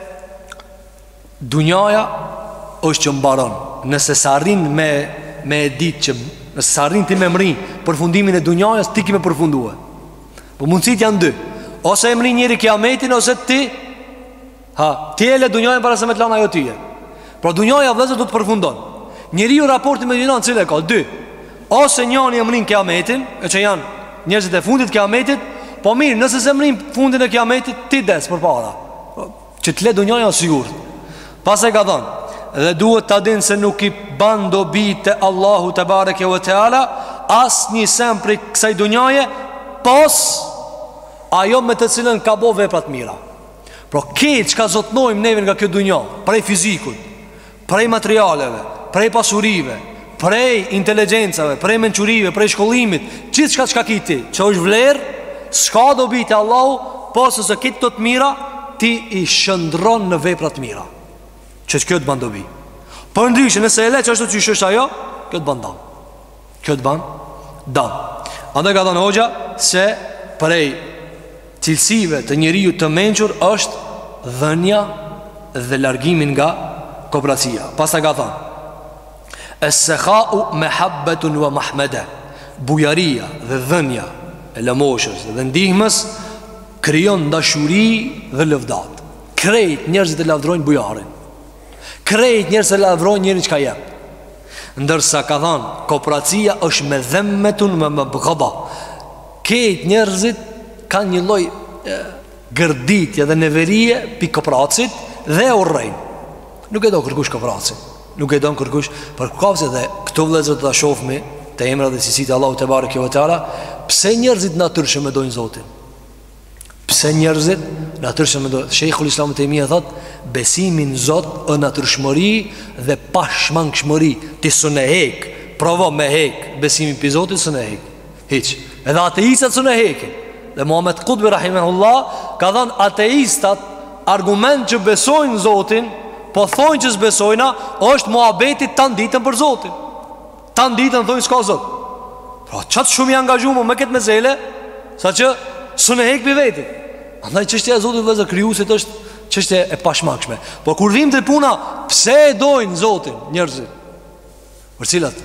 dunjaja është që mbaron. Nëse sa arrin me ditë që nëse sa arrin ti me mri përfundimin e dunjajës, ti ki me përfundue. Po mundësit janë dy. Ose e mri njeri kiametin, ose ti ti e le dunjajën para se me të lana jo tyje. Pra dunjaja vëllezër do të përfundon. Njeriu raporti me dunjajën cilë e ka dy. Ose njëri e mrin kiametin, e që janë njerëzit e fundit kiametit. Po mirë, nëse se mrin fundin e kiametit, ti des për para, që të le dunjajën sigurt. Pas e ka thonë, dhe duhet të adin se nuk i ban dobi të Allahu të bareke vë të ala, as një sem për kësaj dunjaje, pos ajo me të cilën ka bo veprat mira. Pro keq që ka zotnojmë neve nga kjo dunja, prej fizikut, prej materialeve, prej pasurive, prej inteligencave, prej menqurive, prej shkollimit, gjithë shka që ka kiti, që është vlerë, s'ka dobi të Allahu, posë se kitë të të mira, ti i shëndron në veprat mira, që kjo të bandobi. Për ndryshë, nëse e le që është të qyshështë ajo, kjo të bandam. Kjo të bandam. Andë ka thënë hoxha se prej cilësive të njeriu të menqur është dhënja dhe largimin nga kooperacia. Pas të ka thënë es-sekhau mehabbetun wa mahmede, bujaria dhe dhënja e lëmoshës dhe ndihmës krijon dashuri dhe lëvdat. Krejt njerëzit e lavdrojnë bujarin, krejt njerëzit e lavdrojnë njërin që ka jep. Ndërsa ka thënë kooperacia është me dhemmetun me bëgaba. Krejt njerëzit kanë një lloj gërditje dhe neverie pi kooperacit dhe urrejnë. Nuk e do kërkush kooperacit, nuk e do kërkush për kooperacit. Dhe këto vëllezër të shohmi te emra dhe cilësitë e Allahut te bareke ve teala, pse njerëzit natyrshëm e dojnë Zotin? Pse njerëzit natyrshëm e dojnë? Sheikhul Islam Taymija thot, besimi në Zot është natyrshmëri dhe pashmangshmëri. Ti s'e hek, provo me hek besimin pe Zotin, s'e hek. Hiç. Edhe ateistët s'e hekin. Dhe Muhammed Qutbi rahimahullah ka thënë ateistat argument që besojnë Zotin, po thonë që s'besojna, është muhabetit tan ditën për Zotin. Tan ditën thonë s'ka Zot. Pra çat shumë i angazhuar me këtë mezele, saqë s'e hek pi vetit. Andaj çështja e Zotit vëllezër krijuesit është çështje e pashmangshme. Po kur vim te puna, pse e dojnë Zotin njerëzit? Për cilat?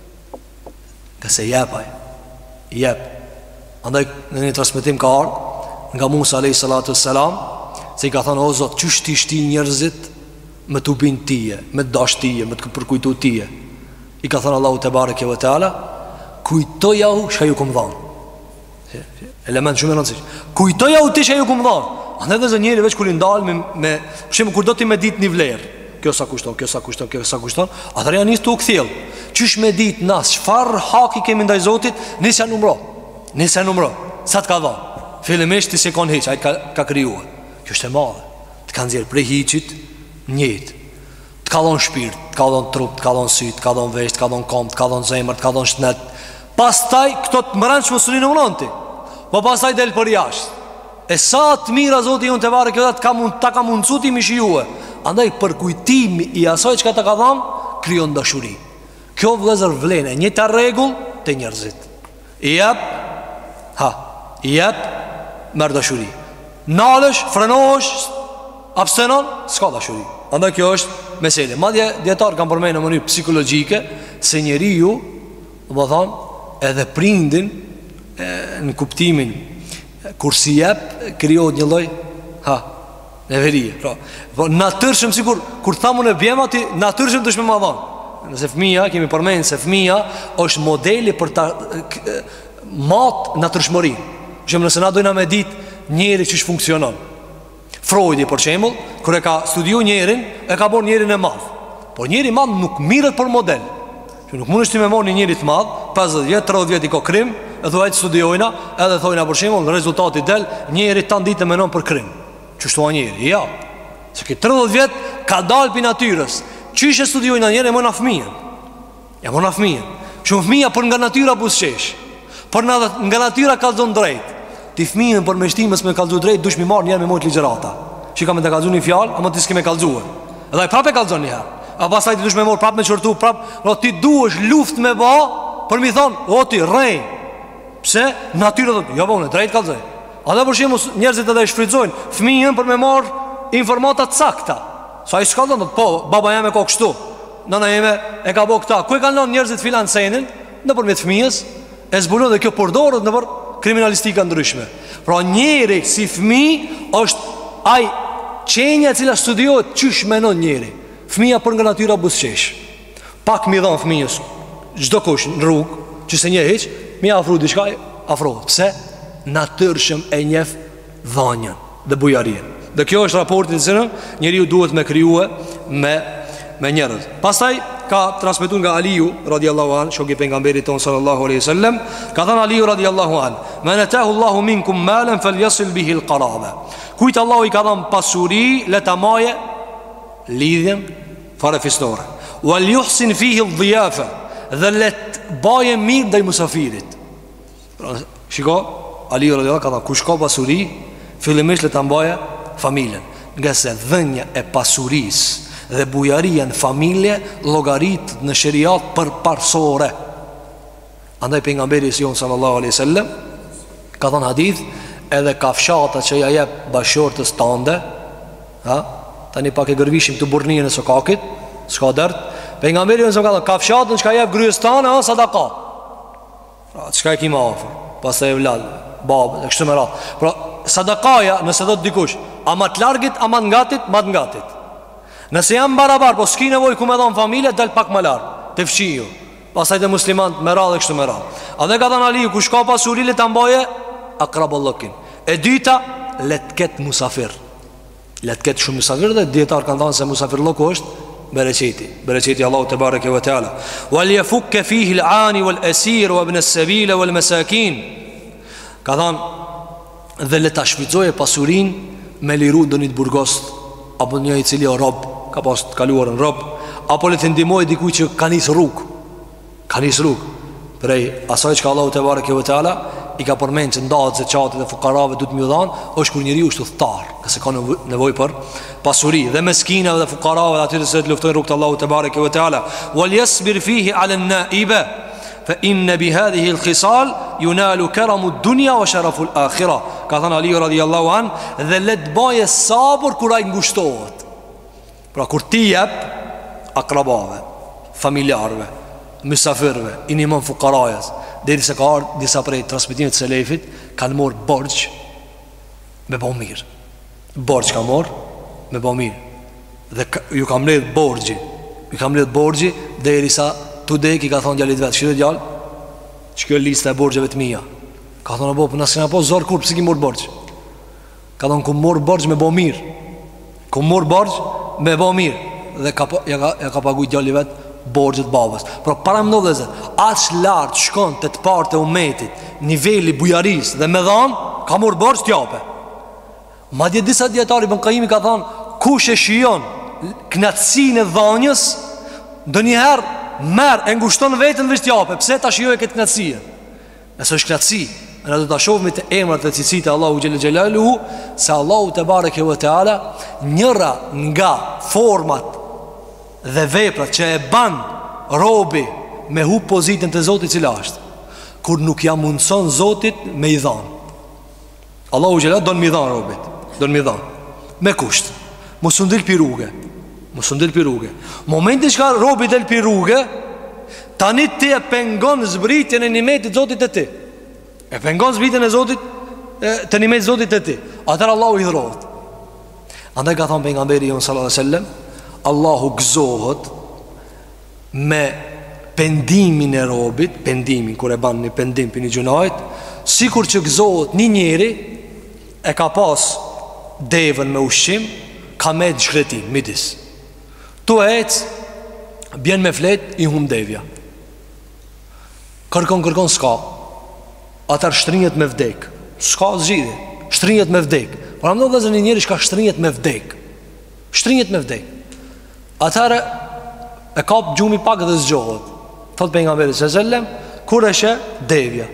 Ka se jepaj. Jep. Andaj në një transmetim ka ardhur nga Musa alayhi salatu wassalam, se i ka thënë o Zot, çu shti njerëzit me të bin tije, me të dash tije, me të përkujtu tije. I ka thënë Allahu te bareke ve teala, kujtoja u çka ju kom dhënë. Element shumë i rëndësishëm. Kujtoja u ti çka ju kom dhënë. Andaj dhe njëri veç kur i ndal me për kur do ti me ditë një vlerë. Kjo sa kushton, kjo sa kushton, kjo sa kushton, atëherë janë nisë të u kthjell. Çish me ditë nas, çfarë haki kemi ndaj Zotit, nisja numro. Nisja numro. Sa të ka dhënë? Fillimisht ti s'e kon hiç, ai ka krijuar. Kjo është e madhe. Të ka nxjerr prej hiçit njëjtë. Të ka dhënë shpirt, të ka dhënë trup, të ka dhënë sy, të ka dhënë vesh, të ka dhënë kom, të ka dhënë zemër, të ka dhënë shnet. Pastaj këto të mbrëmshme suni numëron ti. Po pastaj del për jashtë. E sa të mira Zoti jonë te bareke ve teala ta ka mundsu ti mi shijue. Andaj për kujtimi i asaj çka ta ka dhënë, krijon dashuri. Kjo vëllezër vlen e njëjta rregull te njerëzit. I jep merr dashuri. Nalesh, frenohesh, abstenon, s'ka dashuri. Andaj kjo është mesela. Madje dietar kanë përmendur në mënyrë psikologjike se njeriu, do të thonë, edhe prindin në kuptimin kur si jep krijohet një lloj neverie. Po natyrshëm sikur kur thamun e bjema ti natyrshëm dëshmë më dhon. Nëse fëmia, kemi përmendur se fëmia është modeli për ta mat natyrshmëri. Që nëse na dojna me ditë njëri që funksionon. Freudi për shembull, kur e ka studiuar njërin, e ka bërë njërin e madh. Po njëri i madh nuk mirret për model. Që nuk mundesh ti me marrë një njëri të madh, 50 vjet, 30 vjet i ka krim, e thuaj të studiojna, edhe thojna për shembull, rezultati del, njëri tan ditë menon për krim. Çështu njëri, ja. Se ki 30 vjet ka dalë për natyrës. Qysh e studiojnë njerë e më na fëmijën. Ja më na fëmijën. Shumë fëmija për nga natyra busqesh. Për nga natyra kalzon drejt. Ti fëmijën për me shtimës me kalzu drejt, dush mi marrë njerë me mojt ligjerata. Që ka me të kalzu një fjalë, a më të s'ke me kalzuhe. Edhe prap e kalzon njëherë. A pasaj ti dush me morë prap me qërtu, prap. No, ti duesh luft me ba, për mi thonë, o ti, rej. Pse? Natyra dhe, ja bone, drejt kalzoj. A dhe përshimu njerëzit edhe shfridzojnë fëmijën për me marrë informatat sakta. Sa i s'ka dhënë, po, baba jeme ka kështu, nëna jeme e ka bo këta. Ku e kanë nënë njerëzit filan senin, në përmjet fëmijës, e zbulon dhe kjo përdorët në për kriminalistika ndryshme. Pra njeri si fëmi është aj qenja cila studiohet qysh menon njeri. Fëmija për nga natyra busqesh. Pak mi dhanë fëmijës gjdo kush në rrugë, që se një heq, mi afru diçka, afrohet. Pse? Natyrshëm e njef dhanjën dhe bujarien. Dhe kjo është raportin sënë, njeri ju duhet me kryue me njerëz. Pastaj ka transmetuar nga Aliu radiallahu an, shoku i pejgamberit ton sallallahu alaihi wasallam, ka thënë Aliu radiallahu an: "Man atahu Allahu minkum malan falyasil bihi alqaraba." Kujt Allahu i ka dhënë pasuri, le ta maje lidhjen fare fisnore. Wal yuhsin fihi aldhiyafa, dhe let baje mirë ndaj musafirit. Shiko, Aliu radiallahu ka thënë kush ka pasuri, fillimisht le ta mbaje familjen, nga se dhënja e pasurisë dhe bujaria në familje llogarit në sheriat për parsore. Andaj pejgamberi jon sallallahu alaihi wasallam ka thënë hadith, edhe kafshata që ja jep bashortës tande, tani pak e gërvishim të burrninë e sokakit, s'ka dert. Pejgamberi jon sallallahu alaihi wasallam ka thënë kafshatën që jep gryes tane sadaka. Pra çka e kima afër, pastaj e vlad, babë, kështu me radhë. Pra sadakaja, nëse do të dikush, ama të largit, ama të ngatit, ma të ngatit. Nëse jam barabar, po s'ki nevoj ku me dhonë familje, del pak më larë, të fshiju. Pasaj të muslimant me radhë e kështu me radhë. A dhe ka thënë Aliu, ku shka pasuri le të mbaje, akrabollëkin. E dyta, let ketë musafir. Let ketë shumë musafir, dhe djetarë kanë thënë se musafir lëku është bereqeti. Bereqeti Allahu te bareke ve teala. Wal yafukke fihi l'ani, wal esir, wa ibn as-sabila, wal masakin. Ka thënë, dhe le ta shfrytëzoje pasurin me liru ndonjë burgost, apo një i cili o rob, ka pas të kaluar në rob, apo le të ndihmoj dikuj që ka nisë rrugë. Ka nisë rrugë. Prej asaj që ka Allahu te bareke ve teala i ka përmenë që ndahet zeqatit dhe fukarave du të mjë dhanë, është kur njëri është uthtar, nëse ka nevoj për pasuri. Dhe meskinave dhe fukarave dhe atyre se të luftojnë rrugë të Allahu te bareke ve teala. Wal yasbir fihi ala an-naiba, fa inna bi hadhihi al-khisal yunalu karamu ad-dunya wa sharafu al-akhirah. Ka thënë Ali radiallahu an, dhe let baje sabër kur ai ngushtohet. Pra kur ti jep akrabave, familjarve, mysafirve, i një mën fukarajas, deri se ka ardhë disa prej transmitimit se lejfit, kanë morë borç me bo mirë. Borç ka morë me bo mirë. Dhe ju kam ledhë borgji. Ju kam ledhë borgji, deri sa të dek i ka thonë djallit vetë, shire djallë, që kjo lista e borgjeve të mija. Ka thonë, bo, për nësë këna po zorë kur, pësi ki morë borgj? Ka thonë, ku morë borgj me bo mirë. Ku morë borgj me bo mirë. Dhe ja ka pagu i djallit vetë borgjët babës. Pra para më në dhe zërë, aqë lartë shkon të të partë e umetit, nivelli bujaris dhe me dhanë, ka morë borgjë t'jape. Ma dje disa djetari për në kaimi ka thonë, kush e shion knatësin e dhanjës, do njëherë merë e ngushton vetën vështë t'jape. Pse ta shioj e këtë knatësia? Nësë është knatësi, në do të shofëmi të emrat dhe cicit e Allahu Gjellë Gjellalu, se Allahu të bareke vë teala, njëra nga format dhe veprat që e ban robi me hu pozitën të Zotit cila është, kur nuk ja mundëson Zotit me i dhanë. Allahu Gjellë do në mi dhanë robit, do në mi dhanë, me kusht, mos ndil pi rrugë, mos ndil pi rrugë. Momenti që ka robi del pi rrugë, tani ti e pengon zbritjen e nimetit Zotit e ti. E pengon zbritjen e Zotit, të nimetit Zotit e ti. Atër Allahu i dhrohet. Andaj ka thonë pejgamberi jon sallallahu alaihi wasallam, Allahu gëzohet me pendimin e robit, pendimin, kur e ban një pendim për një gjunajt, sikur që gëzohet një njeri e ka pas devën me ushqim, ka me gjretin, midis. Tu e ecë, bjen me flet, i hum devja. Kërkon s'ka. Atër shtrinjet me vdek. S'ka zgjidhje, shtrinjet me vdek. Por më do dhe zë një njeri shka shtrinjet me vdek. Shtrinjet me vdek. Atëherë e kap gjumi pak dhe zgjohet. Thot pejgamberi sallallahu alajhi wasallam, kur është devja.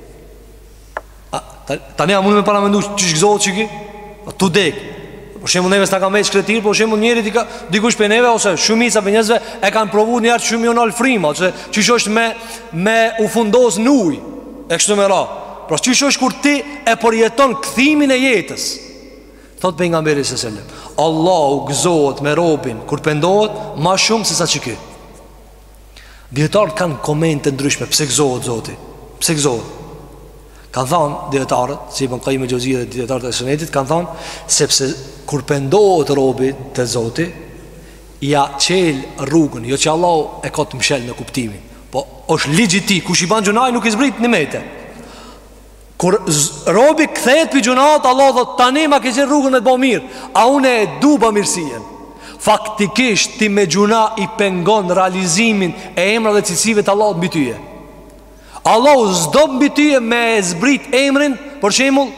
Tani a mund me paramendu që gëzohet që ki? Tu dek. Por shembull neve s'ta kanë veç kretir, por shembull njëri dikush për neve ose shumica për njerëzve e kanë provu një herë shumë jonal frima, ose çish është me u fundos në ujë. E kështu me radhë. Pra çish është kur ti e përjeton kthimin e jetës. Thot pejgamberi sallallahu alajhi wasallam, Allahu gëzohet me robin kur pendohet më shumë se sa çiki. Dietarët kanë komente ndryshme pse gëzohet Zoti. Pse gëzohet? Kanë thonë dietarët, si Ibn Qayyim el-Jauziyja dhe dietarët e Sunetit kanë thonë sepse kur pendohet robi te Zoti, ja çel rrugën, jo që Allahu e ka të mshel në kuptimin, po është ligji i tij, kush i ban gjunaj nuk i zbrit në mete. Kur robi kthehet pi gjunat, Allah thot tani ma ke qenë rrugën e të bëu mirë, a unë e du bamirësien. Faktikisht ti me gjuna i pengon realizimin e emrave dhe cilësive të Allahut mbi tyje. Allahu s'do mbi tyje me zbrit emrin, për shembull,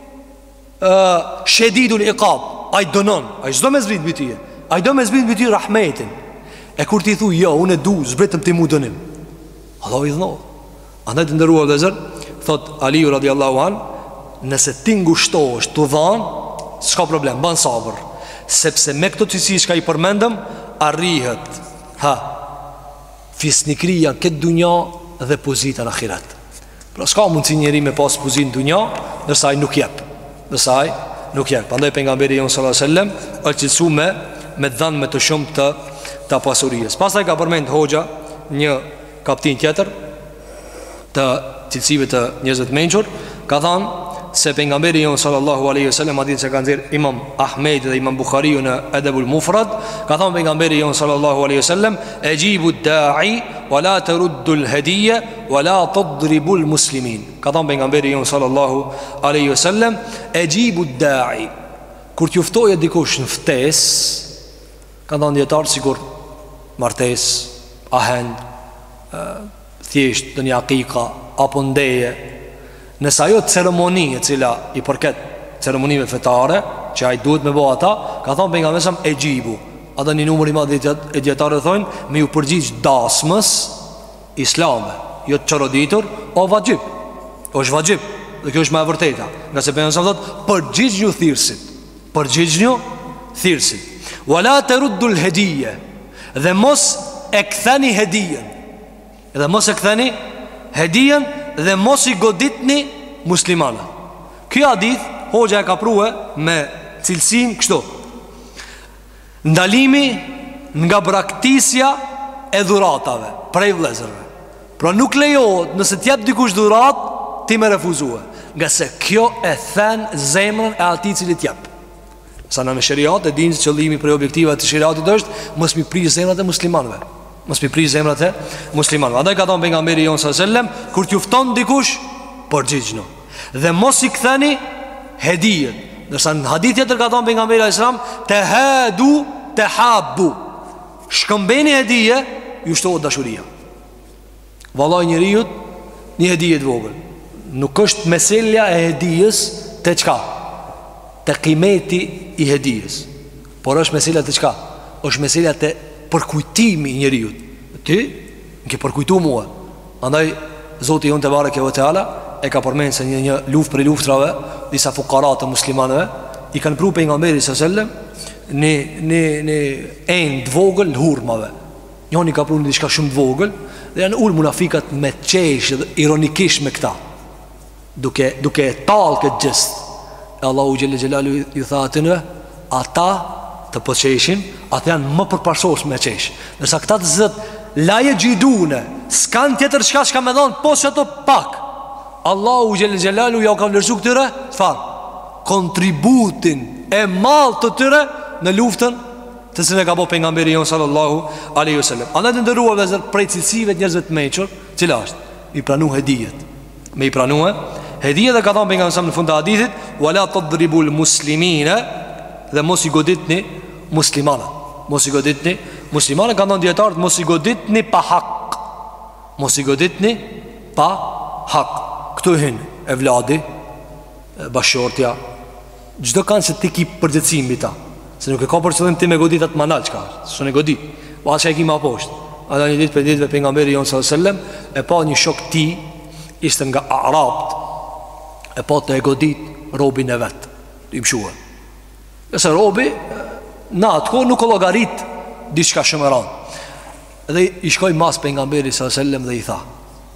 Shedidul Iqab, ai dënon, ai s'do me zbrit mbi tyje. Ai do me zbrit mbi tyje rahmetin. E kur ti thuj, jo, unë e du, zbritëm ti mu dënim, Allahu i dhënohet. Andaj të ndëruar vëllezër, thot Aliu radiallahu an, nëse ti ngushtohesh të dhanë, s'ka problem, ban sabër, sepse me këto cilësi që ka i përmendëm, arrihet fisnikria këtë dunja dhe pozita në akhirat. Pra s'ka mundësi njeri me pas pozit në dunja, nërsa ai nuk jep. Nërsa ai nuk jep. Pandaj pejgamberi jon sallallahu alaihi wasallam është cilësu me dhanë me të shumë të pasurijës. Pastaj ka përmend hoxha një kaptin tjetër të cilësive të njerëzve të mençur, ka thënë se pejgamberi jon sallallahu alaihi wasallam, hadith që kanë dhënë Imam Ahmed dhe Imam Buhariu në Adabul Mufrad, ka thënë pejgamberi jon sallallahu alaihi wasallam, ajibu ad-da'i wa la taruddu al-hadiyya wa la tadribu al-muslimin. Ka thënë pejgamberi jon sallallahu alaihi wasallam, ajibu ad-da'i, kur t'ju ftoje dikush në ftesë, ka thënë dietar sikur martesë, ahend, thjesht të një akika apo ndeje, nësa ajo ceremoni e cila i përket ceremonive fetare që ai duhet me bëha ata, ka thonë për nga mesam e gjibu. Ata një numër i madh e djetarë thonë me ju përgjigj dasmës islame, jo të çoroditur, o vajib, o është vajib, dhe kjo është me e vërteta. Nga se për nga mesam thotë përgjigj një thirësit, përgjigj një thirësit, wala të ruddu l'hedije, dhe mos e këtheni hedijen, dhe mos e këtheni hedijen, dhe mos i goditni muslimane. Kjo hadith hoxha e ka prue me cilësin kështu: ndalimi nga braktisja e dhuratave prej vëllezërve. Pra nuk lejohet nëse t'jep dikush dhurat ti me refuzue, nga se kjo e then zemrën e atij cili t'jep. Sa në shariat e dinë qëllimi prej objektive të shariatit është mos mi prish zemrat e muslimanëve. Mos mi prish zemrat e muslimanëve. Andaj ka thënë pejgamberi jon sallallahu alajhi wasallam, kur t'ju fton dikush, përgjigjni. Dhe mos i ktheni hedijen. Ndërsa në hadith tjetër ka thënë pejgamberi sallallahu alajhi wasallam, tahadu tahabbu. Shkëmbeni hedije, ju shtohet dashuria. Vallai njeriu një hedije të vogël. Nuk është meselja e hedijes te çka? Te qimeti i hedijes. Por është meselja te çka? Është meselja te përkujtimi i njeriu. Ti ke përkujtuar mua. Andaj Zoti jon te bareke ve teala e ka përmendur se një luftë për luftrave disa fuqara të muslimanëve i kanë pru pejgamberit sallallahu alajhi wasallam në end vogël hurmave. Njëri ka pru diçka shumë të vogël dhe janë ul munafikat me çesh dhe ironikisht me këta. Duke tallë këtë gjest. Allahu xhelle xhelalu ju tha atë ata të pëqeshin, atë janë më përparsos me qesh. Nësa këta të zët laje gjidune, s'kan tjetër shka me dhonë, po që ato pak, Allahu xhelle xhelalu ja u ka vlerësu këtyre, farë, kontributin e malë të tyre në luftën të cilën e ka bo pejgamberi jon sallallahu alaihi wasallam. Andaj të ndëruar vëllezër, prej cilësive të njerëzve të mençur, cila është i pranu hedijet. Me i pranu hedijet dhe ka thonë pejgamberi sa në fund të hadithit, wala tadribul muslimina, dhe mos i goditni muslimana. Mos i goditni muslimana, ka thonë dietarët, mos i goditni pa hak. Mos i goditni pa hak. Këtu hin e vladi, bashortja, çdo kanë se ti ki përgjithësi mbi ta. Se nuk e ka për qëllim ti me godit atë manal qka së në godit, po asë e ki ma poshtë. Ata një ditë për ditëve pejgamberi jonë s.a.s. E pa një shok ti, ishte nga Arabt, e pa të e godit robin e vetë, i mshuhe. Nëse robi, na atë ko nuk o logarit diçka shumë e ranë. Dhe i shkoj mas pejgamberi s.a.s. dhe i tha: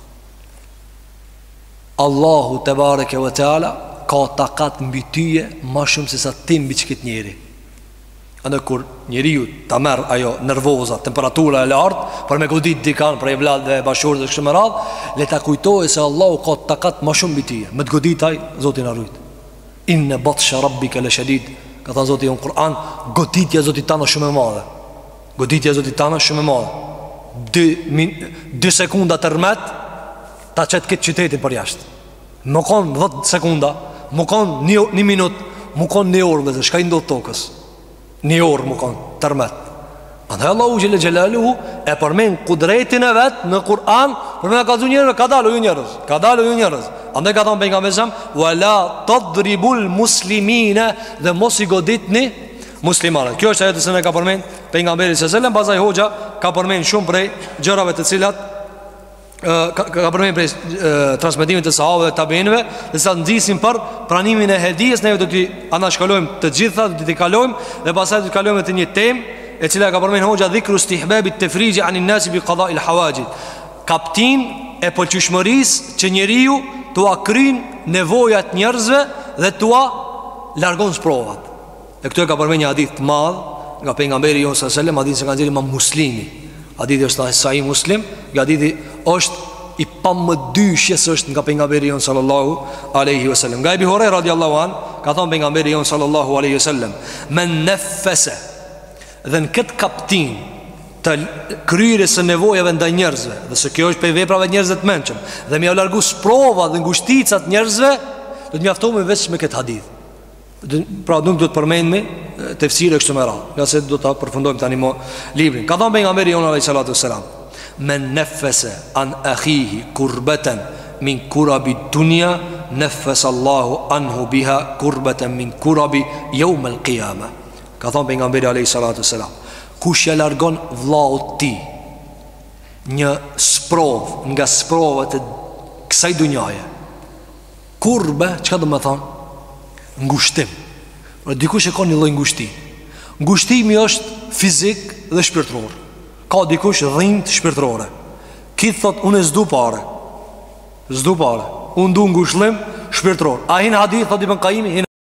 Allahu te bareke ve teala ka takat mbi tyje ma shumë se sa ti mbi çkit njeri. Andë kur njeriu ta merr ajo nervoza, temperatura e lartë për me godit dikan për evlad dhe bashkëshortë dhe kështu me radhë, le ta kujtojë se Allahu ka takat ma shumë mbi tyje. Me të goditaj Zoti na ruajt. Inna batsha rabbika la shadid. Ka thënë Zoti në Kur'an, goditja e Zotit tanë shumë e madhe. Goditja e Zotit tanë shumë e madhe. 2 sekunda tërmet ta çet këtë qytetin për jashtë. Më kon 10 sekunda, më kon 1 minutë, më kon 1 orë dhe shka i ndodh tokës. 1 orë më kon tërmet. Andaj Allahu xhelle xhelaluhu e përmend kudretin e vet në Kur'an, për me ka thënë njerëz, ka dalë ju njerëz, ka dalë ju njerëz. Andaj ka thënë pejgamberi sa wala tadribul muslimina, dhe mos i goditni muslimanët. Kjo është ajo që ne ka përmend pejgamberi sallallahu alajhi wasallam, pastaj hoxha ka përmend shumë prej gjërave të cilat ka përmend prej transmetimit të sahabëve dhe tabeinëve, dhe sa nxisin për pranimin e hedijes. Ne do t'i anashkalojmë të gjitha, do t'i kalojmë dhe pastaj do t'i kalojmë te një temë e cila ka përmend hoxha, dhikru istihbabit tafrij anin nas bi qada'il hawajid. Kaptin e pëlqyeshmërisë që njeriu t'ua kryn nevojat njerëzve dhe t'ua largon sprovat. E këtu e ka përmend një hadith të madh nga pejgamberi jon sallallahu alajhi wasallam, hadith që ka nxjerrë Imam Muslimi. Hadithi është Sahih Muslim, hadithi është i pamëdyshjes është nga pejgamberi jon sallallahu alaihi wasallam. Nga Ebi Huraira radhiyallahu an, ka thënë pejgamberi jon sallallahu alaihi wasallam: "Men nafasa", dhe në këtë kaptin të kryerjes së nevojave ndaj njerëzve, dhe se kjo është për veprave njerëzve të mençëm, dhe më ia largu sprova dhe ngushticat njerëzve, do të mjaftohemi vetëm me këtë hadith. Pra nuk do të përmendemi tefsire kështu me radhë, nga se do ta përfundojmë tani mo librin. Ka thënë pejgamberi jon alayhi salatu wassalam: "Men nafasa an akhihi kurbatan min kurabi dunya, nafasa Allahu anhu biha kurbatan min kurabi yawm al-qiyamah." Ka thënë pejgamberi alayhi salatu wassalam: kush ja largon vllaut ti një sprov nga sprovat e kësaj dunjaje, kurbe, çka do të thonë? Ngushtim. Dikush e ka një lloj ngushti. Ngushtimi është fizik dhe shpirtëror. Ka dikush dhimbje shpirtërore. Ki thot unë s'du pare. S'du pare. Unë du ngushëllim shpirtëror. A hin hadith thot Ibn Qayyim hin.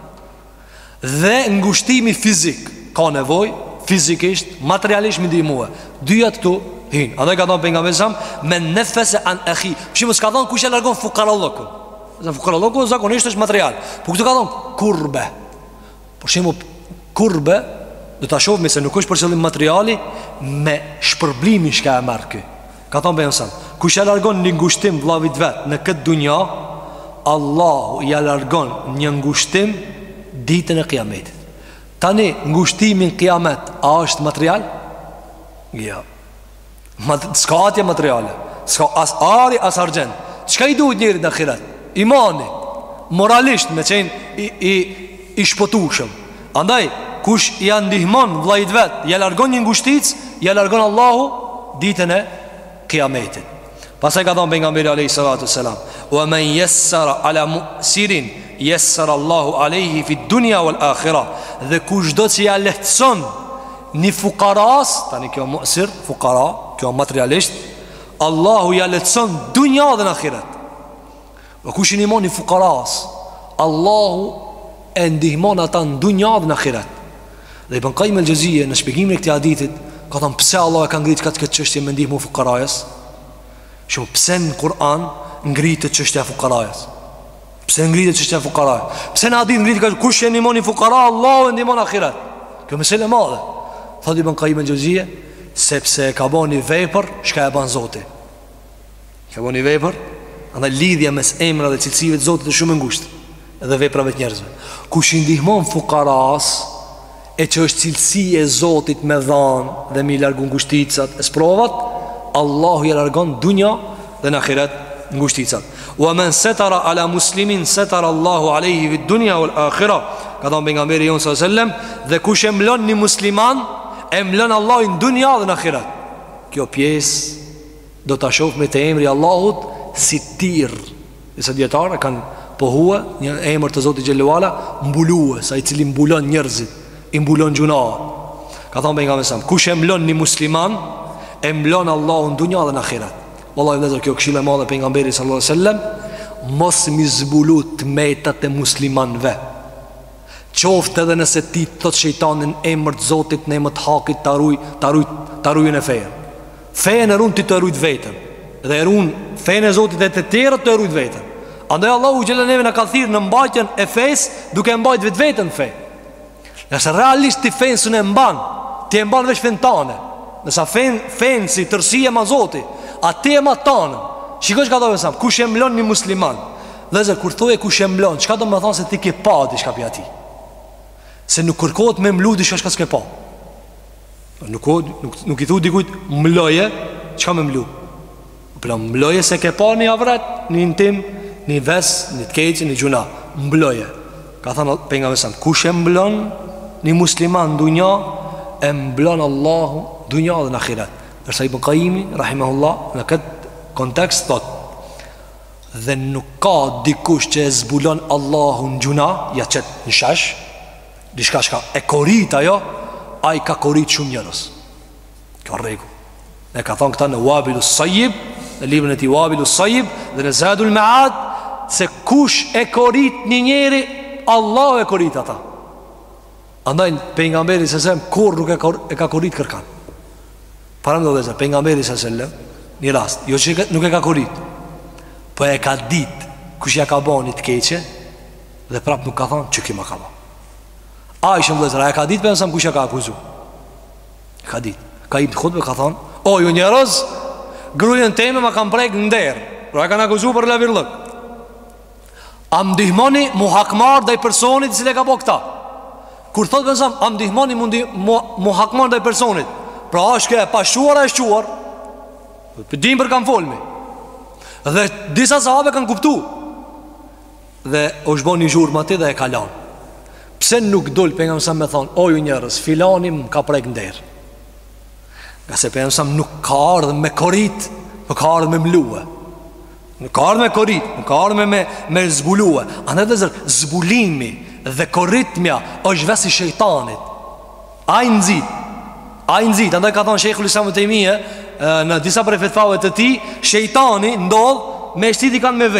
Dhe ngushtimi fizik, ka nevojë fizikisht, materialisht më ndihmua. Dyja këtu hin. Andaj ka thënë pejgamberi sa men nafasa an akhi. Shimë s'ka thënë kush e largon fukarallokun. Fukaralloku zakonisht është material, po këtu ka thënë kurbe. Por shembull kurbe do ta shohim se nuk është për qëllim materiali, me shpërblimin që e merr kë. Ka thënë pejgamberi, kush e largon një ngushtim vllavit vet në këtë dunjë, Allahu ja largon një ngushtim ditën e Kiametit. Tani ngushtimi në Kiamet a është material? Jo. S'ka atje materiale, s'ka as ari as argjend. Çka i duhet njerit në ahiret? Imani, moralisht me qenë i shpëtushëm. Andaj, kush ja ndihmon vllajt vet, ja largon një ngushtic, ja largon Allahu ditën e Kiametit. Pastaj ka thënë pejgamberi alayhi salatu wassalam: "Wa man yassara ala mu'sirin yassara Allahu alayhi fi dunya wal akhirah." Dhe kush do të ja lehtëson një fukaras, tani kjo mu'sir, fukara, kjo materialisht, Allahu ja lehtëson dunja dhe në ahiret. Dhe kush i ndihmon një fukaras, Allahu e ndihmon ata në dunja dhe në ahiret. Dhe Ibn Qayyim al-Jawziyja në shpjegimin e këtij hadithi ka thënë pse Allah e ka ngritur këtë çështje me ndihmë fukarajës. Shumë pse në Kur'an ngritet çështja e fukarajës? Pse ngritet çështja e fukarajës? Pse në hadith ngritet kush e ndihmon një fukara, Allahu e ndihmon ahiret. Kjo mesele e madhe. Thotë Ibn Qayyim al-Jawziyja, sepse ka bënë vepër, çka e bën Zoti. Ka bënë vepër, andaj lidhja mes emrave dhe cilësive të Zotit është shumë e ngushtë, edhe veprave të njerëzve. Kush i ndihmon fukaras, e që është cilësi e Zotit me dhanë dhe mi largu ngushticat e sprovat, Allahu i largon dunja dhe në ahiret ngushticat. Wa man satara ala muslimin satara Allahu alayhi fi dunya wal akhirah. Ka thonë pejgamberi jon sallallahu alajhi wasallam, dhe kush e mlon një musliman, e mlon Allahu në dunja dhe në ahiret. Kjo pjesë do ta shoh me të emri Allahut si tir. Disa dietarë kanë pohue një emër të Zotit xhallahu ala, mbulues, ai i cili mbulon njerëzit, i mbulon gjuna. Ka thonë pejgamberi sallallahu alajhi wasallam, kush e mlon një musliman, e mlon Allahu në dunja dhe në ahiret. Wallahi vëllezër, kjo këshilla e madhe pejgamberi sallallahu alajhi wasallam, mos mi zbulu të metat e muslimanve. Qoftë edhe nëse ti thot shejtanin emër të Zotit, në emër të Hakit, ta ruaj në fejen. Fejen e ruan ti të ruaj vetën, dhe e ruan fejen e Zotit e të tjerët të ruaj vetën. Andaj Allahu xhallahu neve na ka thirrë në mbajtjen e fesë, duke e mbajtur vetveten fe. Nëse realisht ti fen s'u mban, ti e mban veç fen tane. Nëse fen si tërësia ma Zoti, atë e ma tanë. Shikoj çka do të them, kush e mlon një musliman. Dhe kur thoje kush e mlon, çka do të thonë se ti ke pa diçka pi atij. Se nuk kërkohet me mlu diçka që s'ke pa. Nuk i thu dikujt mloje, çka me mlu. Po mloje se ke pa një avret, një intim, një ves, një të keqë, një gjuna. Mbloje. Ka thënë pejgamberi sa, kush e mblon një musliman në dunja, e mblon Allahu dunja dhe në ahiret. Dërsa Ibn Qayyim rahimahullah në këtë kontekst thot, dhe nuk ka dikush që e zbulon Allahu në gjuna, ja qëtë në shesh, dishka shka e korit ajo, a i ka korit shumë njërës. Ka regu. Ne ka thonë këta në Wabilu Sajib, në libën e ti Wabilu Sajib, dhe në Zadul Maad, se kush e korit një njeri, Allah e korit ata. Andaj pejgamberi s.a.s. kur nuk e ka korit kërkan. Para më do dhe zë, pejgamberi s.a.s. një rast, jo që nuk e ka korit, po e ka dit kush ja ka bani të keqe, dhe prap nuk ka thonë që kima ka ba. A ishëm dhe zëra, e ka dit për nësëm kush ja ka akuzu. E ka dit, ka i të khutbe, ka thonë, o ju njerëz, grujen teme ma kam prejk në derë, pra e kanë akuzu për levirlëk. A më dihmoni mu hakmar dhe i personit si le ka po këta. Kur thot për nësëm, a më dihmoni mu hakmar dhe i personit, pra është ke pashuar e shquar, për dim për kam folmi. Dhe disa sahabe kanë kuptu, dhe është bo një zhurë ma ti dhe e kalan. Pse nuk dul për nga mësëm me thonë, o ju njerës, filani më ka prek ndër. Nga se për nga mësëm nuk ka ardhë me korit, nuk ka ardhë me mluë. Nuk ka ardhë me korit, nuk ka ardhë me zbuluë. A në dhe zërë, zbulimi dhe koritmja është vesi shejtanit. A i nëzit, andaj ka thonë Sheikhul Islam Tejmije, në disa prej fetvave të ti, shejtani ndodh me shtiti kanë me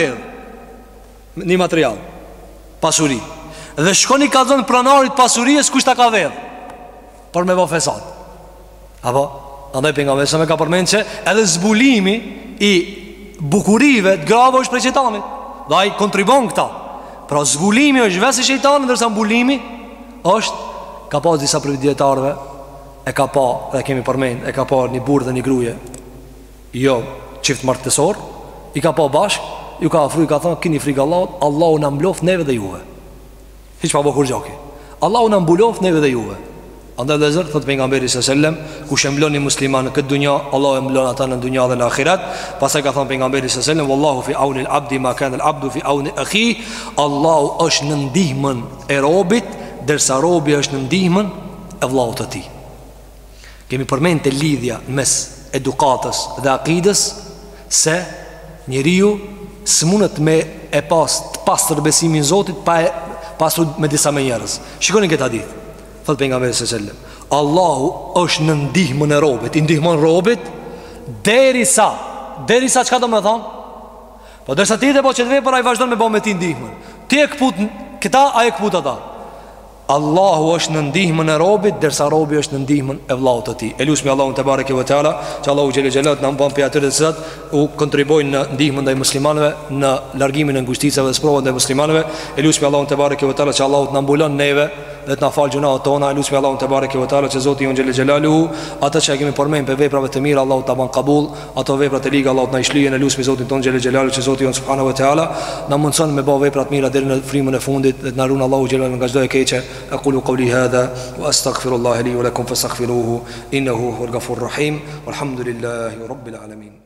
vedh një material, pasuri. Dhe shkoni ka zonë pranarit pasurijës kush ta ka vedh, por me bo fesat. Apo, andaj për nga mesëm e ka përmenë që edhe zbulimi i bukurive të grave është prej shejtanit, dhe a i kontribon këta. Pra zbulimi është vesi shejtanit, ndërsa mbulimi është, ka pas disa prej djetarve, e ka pa, dhe kemi përmenë, e ka pa një burë dhe një gruje, jo qift martësor, i ka pa bashk, ju ka afru, i ka thonë, kini frikë Allahut, Allahu në mblof neve dhe juve. Hiq pa bëkur gjoki, Allahu në mbulof neve dhe juve. Andaj dhe zërë, thot pejgamberi s.a.s. Kush e mblon një musliman në këtë dunja, Allahu e mblon ata në dunja dhe në akhirat. Pasaj ka thonë pejgamberi s.a.s. Wallahu fi auni l'abdi ma kanë l'abdu fi auni akhi. Allahu është në ndihmën e robit, derisa robi është në ndihmën e vllaut të tij. Kemi përmend të lidhja mes edukatës dhe akidës, se njeriu s'munët me e pas të pastër besimin Zotit pasur me disa me njerëz. Shikoni këtë hadith. Thot pejgamberi s.a.s. Allahu është në ndihmën e robit, i ndihmon robit derisa çka do të thonë? Po derisa ti të po që të vepër, ai vazhdon me bë me ti ndihmën. Ti e kput këta, ai e kput ata. Allahu është në ndihmën e robit, derisa robi është në ndihmën e vllaut të tij. Elusmi Allahun te bareke ve teala, që Allahu xhelel xhelat na bën për atyre të cilat u kontribojnë në ndihmën ndaj muslimanëve, në largimin e ngushticave dhe sprovave ndaj muslimanëve. Elusmi Allahun te bareke ve teala, që Allahu na mbulon neve dhe të na fal gjunaat tona. Elusmi Allahun te bareke ve teala, që Zoti jon xhelel xhelaluhu ata që kemi përmend për veprave të mira, Allahu ta ban kabull, ato vepra të liga Allahu na i shlyjen. Elusmi Zotin ton xhelel xhelaluhu, që Zoti jon subhanahu wa taala na mundson me bë vepra të mira deri në frymën e fundit, dhe të na ruan Allahu xhelal nga çdo e keqe. أقول قولي هذا وأستغفر الله لي ولكم فاستغفروه إنه هو الغفور الرحيم والحمد لله رب العالمين.